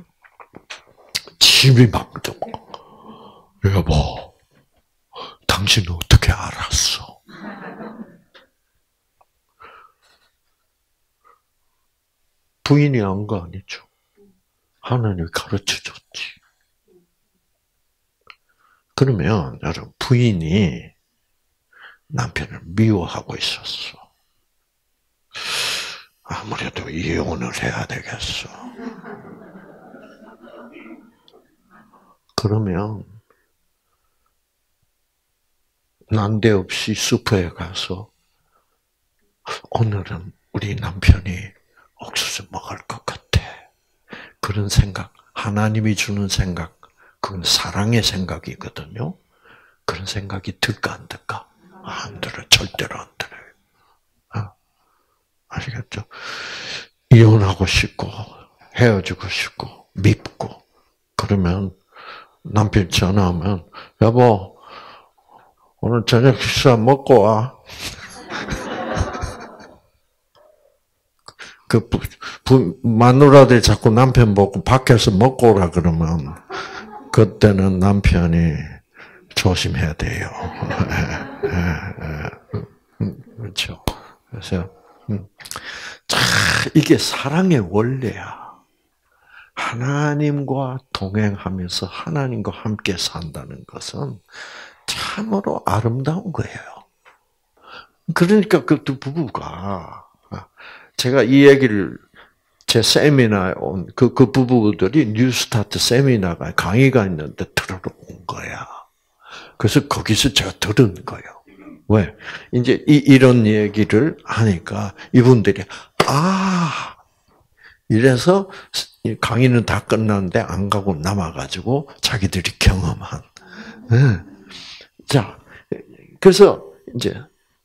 침이 막 들고. 여보, 당신은 어떻게 알았어? 부인이 한 거 아니죠. 하나님이 가르쳐줬지. 그러면 여러분, 부인이 남편을 미워하고 있었어. 아무래도 이혼을 해야 되겠어. 그러면 난데없이 슈퍼에 가서 오늘은 우리 남편이 옥수수 먹을 것 같아. 그런 생각, 하나님이 주는 생각, 그건 사랑의 생각이거든요. 그런 생각이 들까 안 들까? 안 들어, 절대로 안 들어요. 아시겠죠? 이혼하고 싶고 헤어지고 싶고 밉고 그러면 남편 전화하면 여보 오늘 저녁 식사 먹고 와. 마누라들이 자꾸 남편 보고 밖에서 먹고 오라 그러면 그때는 남편이 조심해야 돼요. 그렇죠. 그래서 이게 사랑의 원리야. 하나님과 동행하면서 하나님과 함께 산다는 것은 참으로 아름다운 거예요. 그러니까 그 두 부부가 제가 이 얘기를 제 세미나에 온 그 부부들이 뉴스타트 세미나가 강의가 있는데 들으러 온 거야. 그래서 거기서 제가 들은 거예요. 왜? 이제 이런 얘기를 하니까 이분들이 이래서 강의는 다 끝났는데 안 가고 남아가지고 자기들이 경험한. 자, 그래서 이제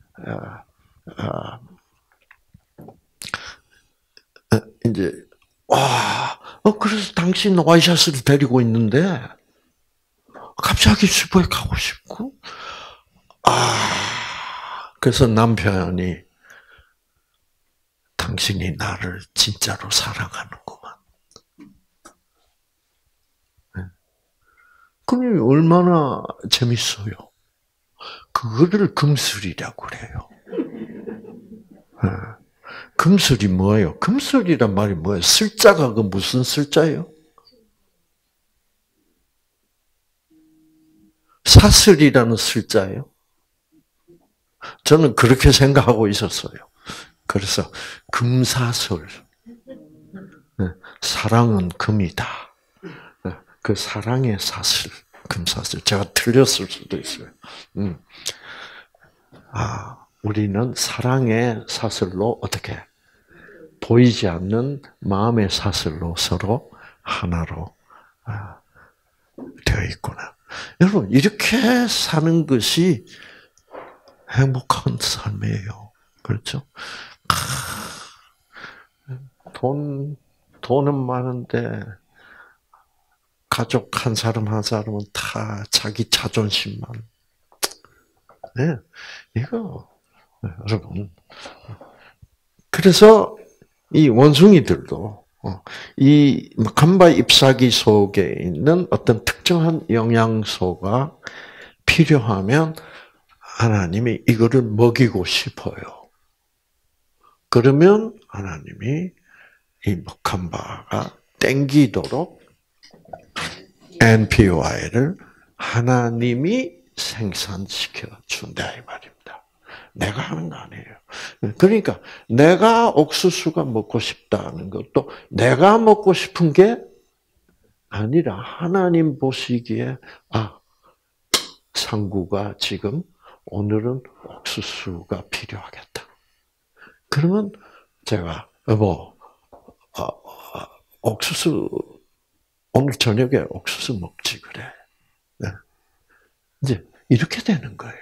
이제 그래서 당신 와이셔츠를 데리고 있는데 갑자기 슈퍼에 가고 싶고 그래서 남편이 당신이 나를 진짜로 사랑하는구만. 그럼 얼마나 재밌어요. 그거를 금술이라고 그래요. 금술이 뭐예요? 금술이란 말이 뭐예요? 술자가 그 무슨 술자예요? 사슬이라는 술자예요. 저는 그렇게 생각하고 있었어요. 그래서 금사슬. 사랑은 금이다. 그 사랑의 사슬, 금사슬. 제가 틀렸을 수도 있어요. 우리는 사랑의 사슬로 어떻게 보이지 않는 마음의 사슬로 서로 하나로 되어 있구나. 여러분 이렇게 사는 것이 행복한 삶이에요. 그렇죠? 돈은 많은데 가족 한 사람 한 사람은 다 자기 자존심만. 네, 이거 여러분. 그래서 이 원숭이들도 이 간바 잎사귀 속에 있는 어떤 특정한 영양소가 필요하면 하나님이 이거를 먹이고 싶어요. 그러면 하나님이 이 먹한바가 땡기도록 NPY를 하나님이 생산시켜 준다 이 말입니다. 내가 하는 거 아니에요. 그러니까 내가 옥수수가 먹고 싶다는 것도 내가 먹고 싶은 게 아니라 하나님 보시기에 상구가 지금 오늘은 옥수수가 필요하겠다. 그러면 제가 여보 옥수수 오늘 저녁에 옥수수 먹지 그래. 네. 이제 이렇게 되는 거예요.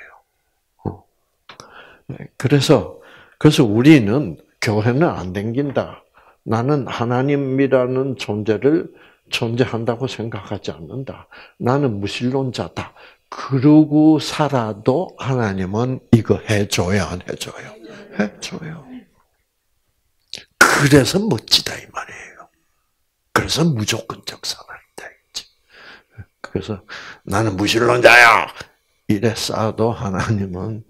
그래서 우리는 교회는 안 댕긴다. 나는 하나님이라는 존재를 존재한다고 생각하지 않는다. 나는 무신론자다. 그러고 살아도 하나님은 이거 해줘야 안 해줘요? 해줘요. 그래서 멋지다 이 말이에요. 그래서 무조건적 사랑이다. 그래서 나는 무신론자야. 이래 싸도 하나님은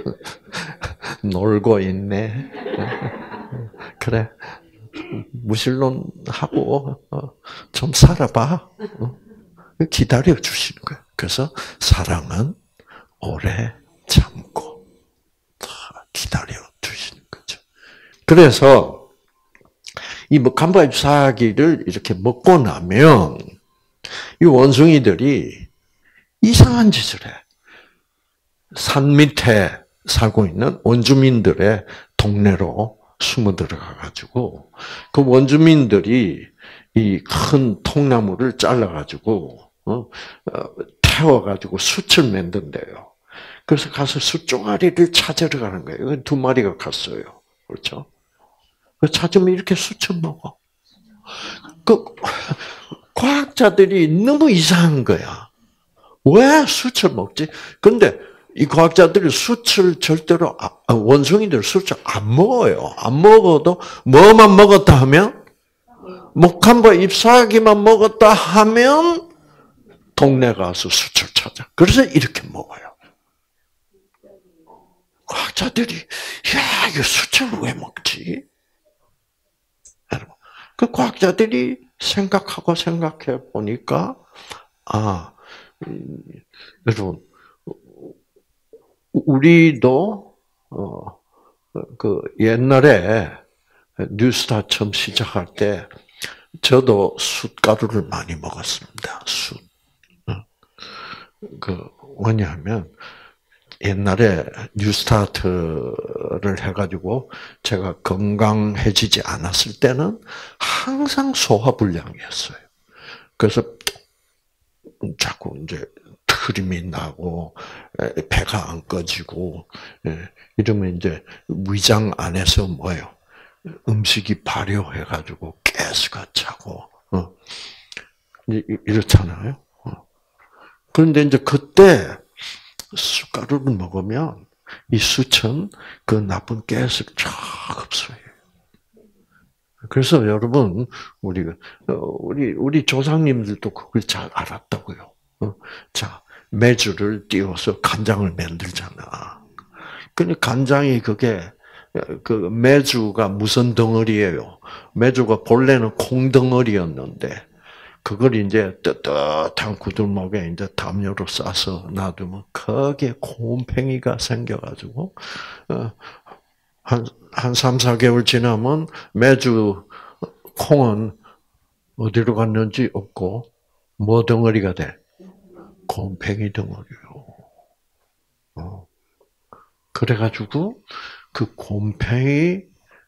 놀고 있네. 그래. 무신론하고 좀 살아봐. 기다려 주시는 거예요. 그래서 사랑은 오래 참고 기다려 주시는 거죠. 그래서 이 간바 잎사귀를 이렇게 먹고 나면 이 원숭이들이 이상한 짓을 해. 산 밑에 살고 있는 원주민들의 동네로 숨어 들어가 가지고 그 원주민들이 이 큰 통나무를 잘라 가지고 태워 가지고 숯을 만든대요. 그래서 가서 숯 쪼가리를 찾으러 가는 거예요. 두 마리가 갔어요. 그렇죠? 찾으면 이렇게 수천 먹어. 그 과학자들이 너무 이상한 거야. 왜 숯을 먹지? 근데 이 과학자들이 숯을 절대로 원숭이들 숯을 안 먹어요. 안 먹어도 뭐만 먹었다 하면 목한번 잎사귀만 먹었다 하면 동네 가서 숯을 찾아. 그래서 이렇게 먹어요. 과학자들이 야 이거 숯을 왜 먹지? 여러분, 그 과학자들이 생각하고 생각해 보니까 여러분 우리도 그 옛날에 뉴스타 처음 시작할 때 저도 숯가루를 많이 먹었습니다. 숯. 왜냐하면 옛날에 뉴스타트를 해가지고 제가 건강해지지 않았을 때는 항상 소화불량이었어요. 그래서 자꾸 이제 트림이 나고 배가 안 꺼지고 이러면 이제 위장 안에서 뭐예요? 음식이 발효해가지고 가스가 차고 이렇잖아요. 그런데 이제 그때 숯가루를 먹으면 이 숯은 그 나쁜 가스를 쫙 흡수해요. 그래서 여러분 우리 조상님들도 그걸 잘 알았다고요. 자, 메주를 띄워서 간장을 만들잖아. 근데 간장이 그게 그 메주가 무슨 덩어리예요? 메주가 본래는 콩 덩어리였는데 그걸 이제 뜨뜻한 구들목에 이제 담요로 싸서 놔두면 거기에 곰팡이가 생겨가지고 한 3, 4개월 지나면 메주 콩은 어디로 갔는지 없고 뭐 덩어리가 돼? 곰팡이 덩어리요. 그래가지고 그 곰팡이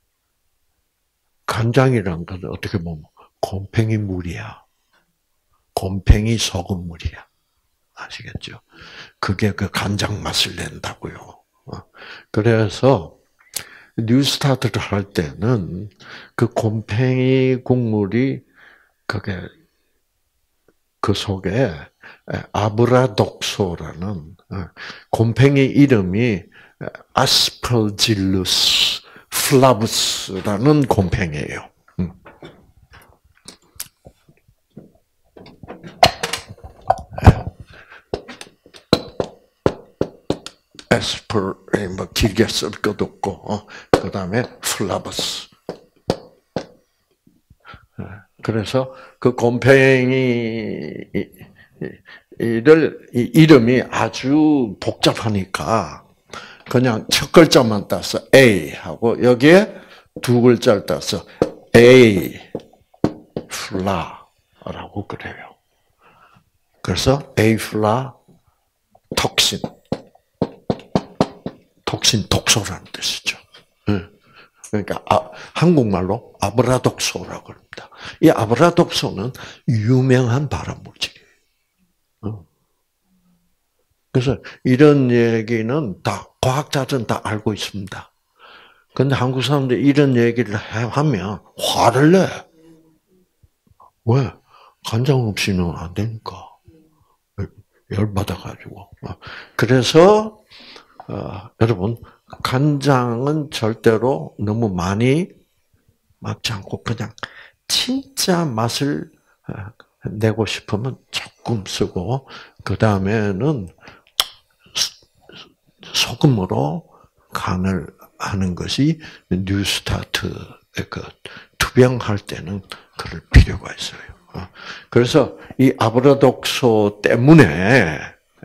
간장이란 건 어떻게 보면 곰팡이 물이야. 곰팡이 소금물이야. 아시겠죠? 그게 그 간장 맛을 낸다고요. 그래서 뉴스타트를 할 때는 그 곰팡이 국물이 그게 그 속에 아브라독소라는 곰팡이 이름이 아스퍼질루스 플라부스라는 곰팡이에요. 에스퍼 뭐 길게 쓸 것도 없고 그 다음에 플라버스. 그래서 그 곰팡이를 이름이 아주 복잡하니까 그냥 첫 글자만 따서 A 하고 여기에 두 글자를 따서 A 플라라고 그래요. 그래서 A 플라 톡신. 톡신 독소라는 뜻이죠. 그러니까 한국말로 아브라독소라고 합니다. 이 아브라독소는 유명한 발암물질이에요. 그래서 이런 얘기는 다 과학자들은 다 알고 있습니다. 그런데 한국 사람들이 이런 얘기를 하면 화를 내. 왜? 간장 없이는 안 되니까. 열받아가지고. 그래서 여러분 간장은 절대로 너무 많이 먹지 않고 그냥 진짜 맛을 내고 싶으면 조금 쓰고 그 다음에는 소금으로 간을 하는 것이 뉴스타트의 그 투병할 때는 그럴 필요가 있어요. 그래서 이 아브라독소 때문에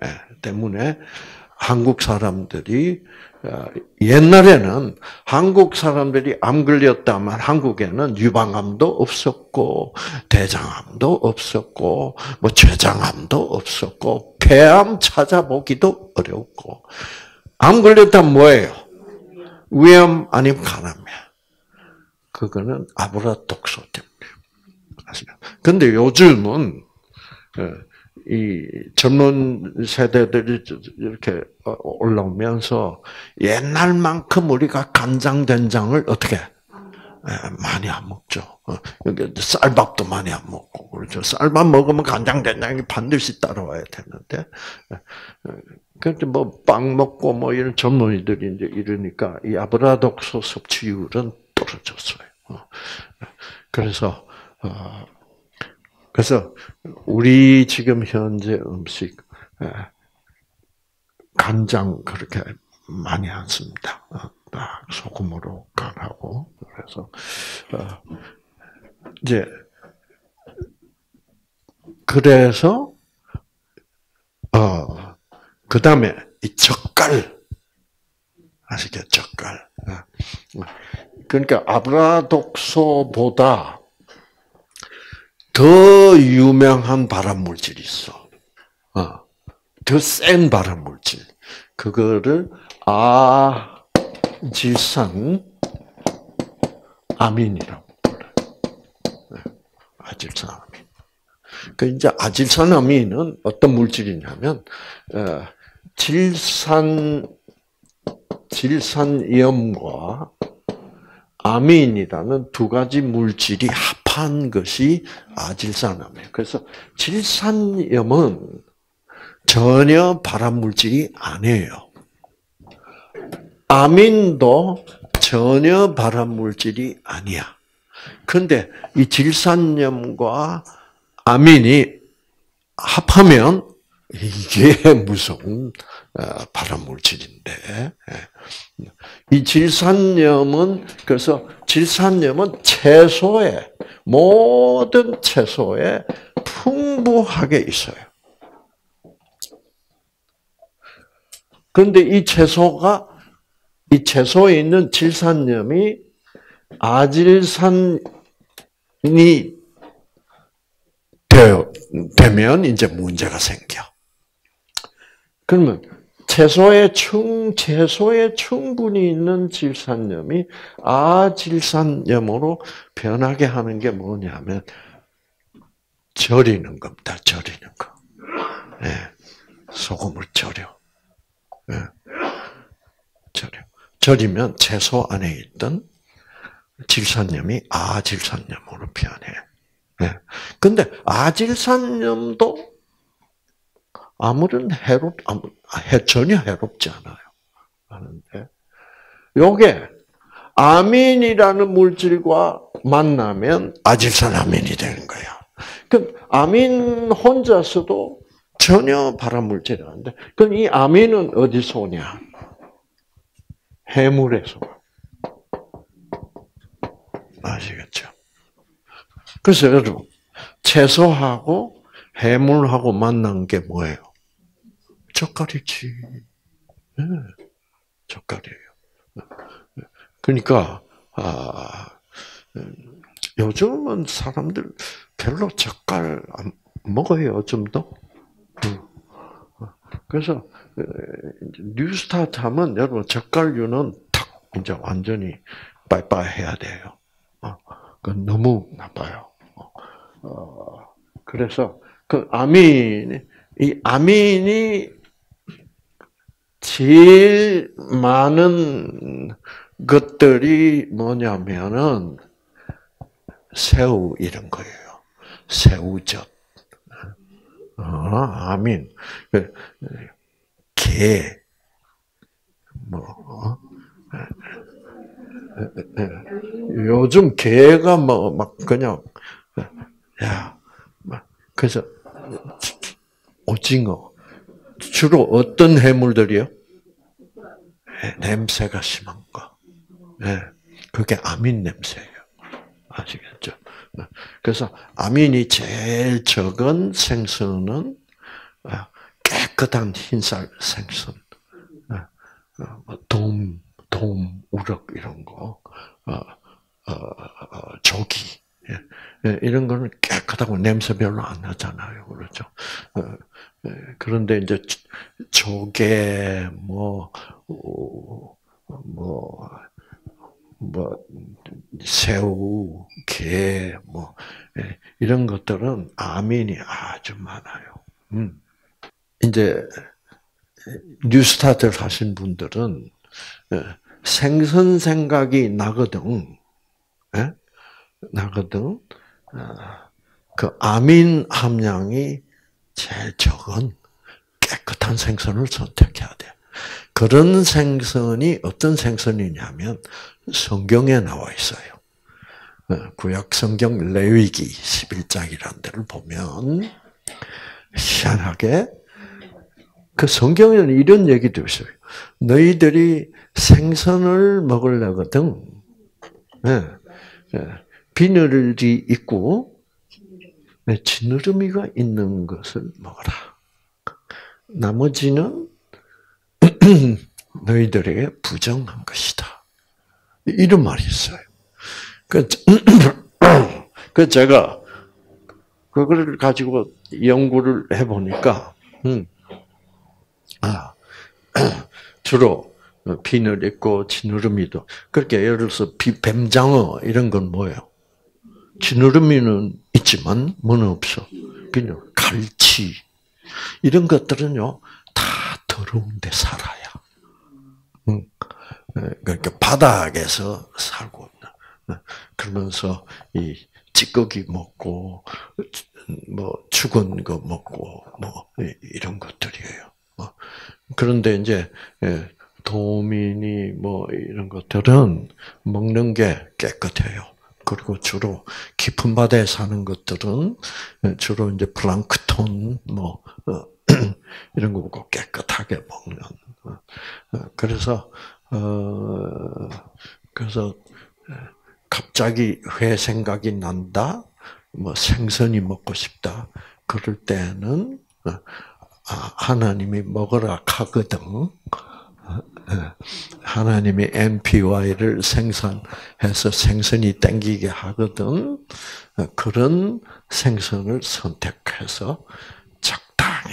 한국 사람들이 옛날에는 한국 사람들이 암 걸렸다면 한국에는 유방암도 없었고 대장암도 없었고 뭐 췌장암도 없었고 폐암 찾아보기도 어렵고 암 걸렸다면 뭐예요? 위암 아니면 간암이야. 그거는 아브라독소 때문에. 근데 요즘은 이 젊은 세대들이 이렇게 올라오면서 옛날만큼 우리가 간장 된장을 어떻게 많이 안 먹죠. 쌀밥도 많이 안 먹고 그렇죠. 쌀밥 먹으면 간장 된장이 반드시 따라와야 되는데, 그런데 뭐 빵 먹고 뭐 이런 젊은이들이 이제 이러니까 이 아브라독소 섭취율은 떨어졌어요. 그래서 우리 지금 현재 음식 간장 그렇게 많이 안 씁니다. 딱 소금으로 간하고 그래서 이제 그래서 그 다음에 이 젓갈 아시겠죠? 젓갈. 그러니까 아브라독소보다 더 유명한 발암 물질이 있어. 더 센 발암 물질. 그거를 아질산 아민이라고 불러요. 아질산 아민. 그 이제 아질산 아민은 어떤 물질이냐면 질산염과 아민이라는 두 가지 물질이 합한 것이 아질산암이에요. 그래서 질산염은 전혀 발암 물질이 아니에요. 아민도 전혀 발암 물질이 아니야. 근데 이 질산염과 아민이 합하면 이게 무서운 발암 물질인데, 이 질산염은 그래서 질산염은 채소에 모든 채소에 풍부하게 있어요. 그런데 이 채소에 있는 질산염이 아질산이 되면 이제 문제가 생겨. 그러면 채소에 충분히 있는 질산염이 아질산염으로 변하게 하는 게 뭐냐면 절이는 겁니다. 절이는 거. 네. 소금을 절여. 네. 절이면 채소 안에 있던 질산염이 아질산염으로 변해. 네. 근데 아질산염도 아무런 전혀 해롭지 않아요. 하는데, 요게 아민이라는 물질과 만나면 아질산아민이 되는 거야. 그 아민 혼자서도 전혀 발암 물질이 아닌데, 그럼 이 아민은 어디서 오냐? 해물에서. 아시겠죠? 그래서 여러분, 채소하고 해물하고 만난 게 뭐예요? 젓갈이지. 네, 젓갈이에요. 그러니까 요즘은 사람들 별로 젓갈 안 먹어요. 요즘도. 그래서 뉴스타트 하면 여러분 젓갈류는 탁 이제 완전히 빠이빠이 해야 돼요. 그건 너무 나빠요. 그래서 그 이 아민이 제일 많은 것들이 뭐냐면은 새우 이런 거예요. 새우젓. 아민. 게. 요즘 게가 막 그냥 그래서 오징어 주로 어떤 해물들이요? 냄새가 심한 거. 그게 아민 냄새예요. 아시겠죠? 그래서 아민이 제일 적은 생선은 깨끗한 흰살 생선, 우럭 이런 거, 조기 이런 거는 깨끗하고 냄새 별로 안 나잖아요, 그렇죠? 그런데 이제 조개, 새우, 게, 이런 것들은 아민이 아주 많아요. 이제 뉴스타트를 하신 분들은 생선 생각이 나거든. 예? 나거든. 그 아민 함량이 제일 적은 깨끗한 생선을 선택해야 돼. 그런 생선이 어떤 생선이냐면 성경에 나와 있어요. 구약 성경 레위기 11장이라는 데를 보면 희한하게 그 성경에는 이런 얘기도 있어요. 너희들이 생선을 먹으려거든. 비늘이 있고 지느러미가 있는 것을 먹어라. 나머지는 너희들에게 부정한 것이다. 이런 말이 있어요. 그 제가 그걸 가지고 연구를 해보니까 주로 비늘 있고 지느러미도 그렇게 예를 들어서 뱀장어 이런 건 뭐예요? 지느러미는 있지만 뭐는 없어. 비늘, 갈치 이런 것들은요 다 더러운 데 살아야. 그러니까 바닥에서 살고 있는. 그러면서 이 찌꺼기 먹고 뭐 죽은 거 먹고 뭐 이런 것들이에요. 그런데 이제 도민이 뭐 이런 것들은 먹는 게 깨끗해요. 그리고 주로 깊은 바다에 사는 것들은 주로 이제 플랑크톤 뭐 이런 거 먹고 깨끗하게 먹는. 그래서 갑자기 회 생각이 난다. 뭐 생선이 먹고 싶다. 그럴 때는 하나님이 먹으라 하거든. 하나님이 NPY를 생산해서 생선이 땡기게 하거든. 그런 생선을 선택해서 적당히.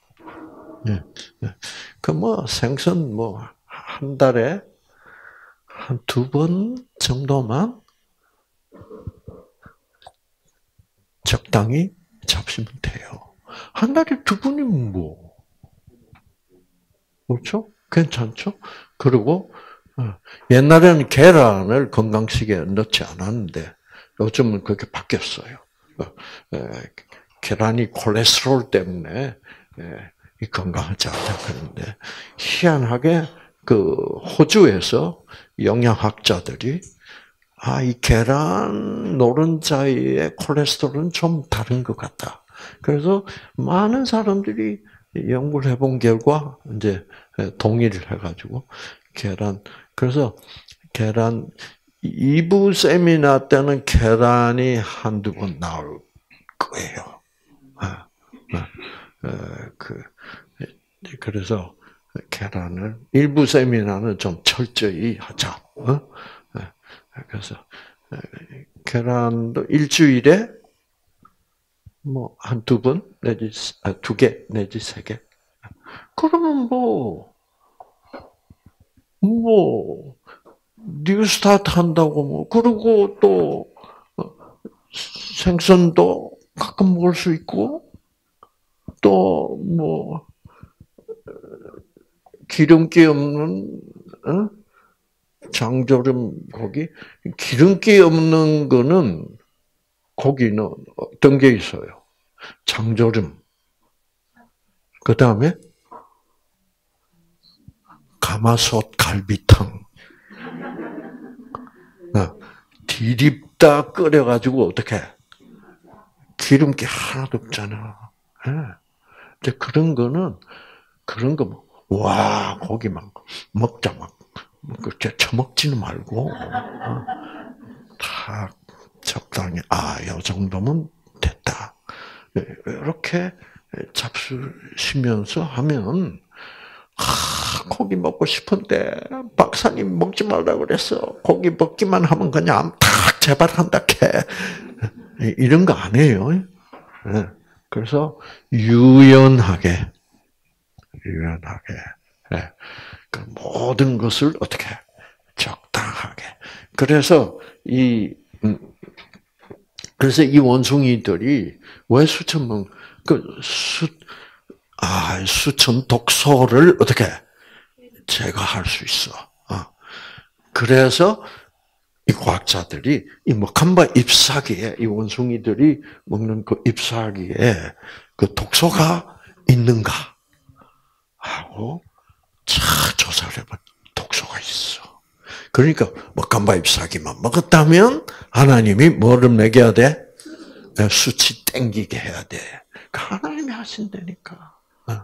그 뭐 생선 뭐 한 달에 한 2번 정도만 적당히 잡수면 돼요. 한 달에 2번이면 뭐 그렇죠? 괜찮죠? 그리고 옛날에는 계란을 건강식에 넣지 않았는데 요즘은 그렇게 바뀌었어요. 계란이 콜레스테롤 때문에 건강하지 않다 그러는데 희한하게 그 호주에서 영양학자들이 이 계란 노른자의 콜레스테롤은 좀 다른 것 같다. 그래서 많은 사람들이 연구를 해본 결과 이제 동의를 해가지고 그래서 계란 2부 세미나 때는 계란이 한두 번 나올 거예요. 그래서 계란을 1부 세미나는 좀 철저히 하자. 그래서 계란도 일주일에 뭐 한두 번 내지 2개 내지 3개. 그러면 뉴스타트 한다고 뭐 그리고 또 생선도 가끔 먹을 수 있고 또 뭐 기름기 없는 장조림 고기 기름기 없는 거는 고기는 어떤 게 있어요? 장조림. 그 다음에 가마솥 갈비탕. 디립다 끓여가지고 어떻게 기름기 하나도 없잖아. 근데 그런 거 와 고기 막 먹자 막 그렇게 처먹지는 말고 다 적당히 이 정도면 됐다. 이렇게 잡수시면서 하면 고기 먹고 싶은데 박사님 먹지 말라고 그랬어. 고기 먹기만 하면 그냥 탁 재발한다 캐. 이런 거 아니에요. 그래서 유연하게 그 모든 것을 어떻게 적당하게. 그래서 이 원숭이들이 왜 수천 독소를 어떻게 제거할 수 있어. 그래서 이 과학자들이 이 간바 잎사귀에 이 원숭이들이 먹는 그 잎사귀에 그 독소가 있는가 하고 조사를 해봐. 독소가 있어. 그러니까 간바 잎사귀만 먹었다면 하나님이 뭐를 먹여야 돼? 수치 땡기게 해야 돼. 하나님이 하신다니까.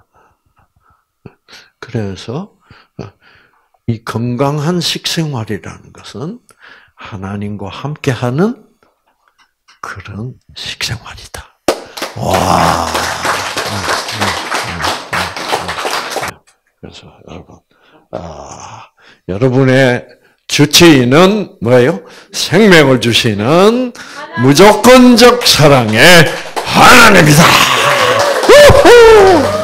그래서 이 건강한 식생활이라는 것은 하나님과 함께하는 그런 식생활이다. 와. 그래서 여러분의 주치의는 뭐예요? 생명을 주시는 무조건적 사랑의 하나님이다.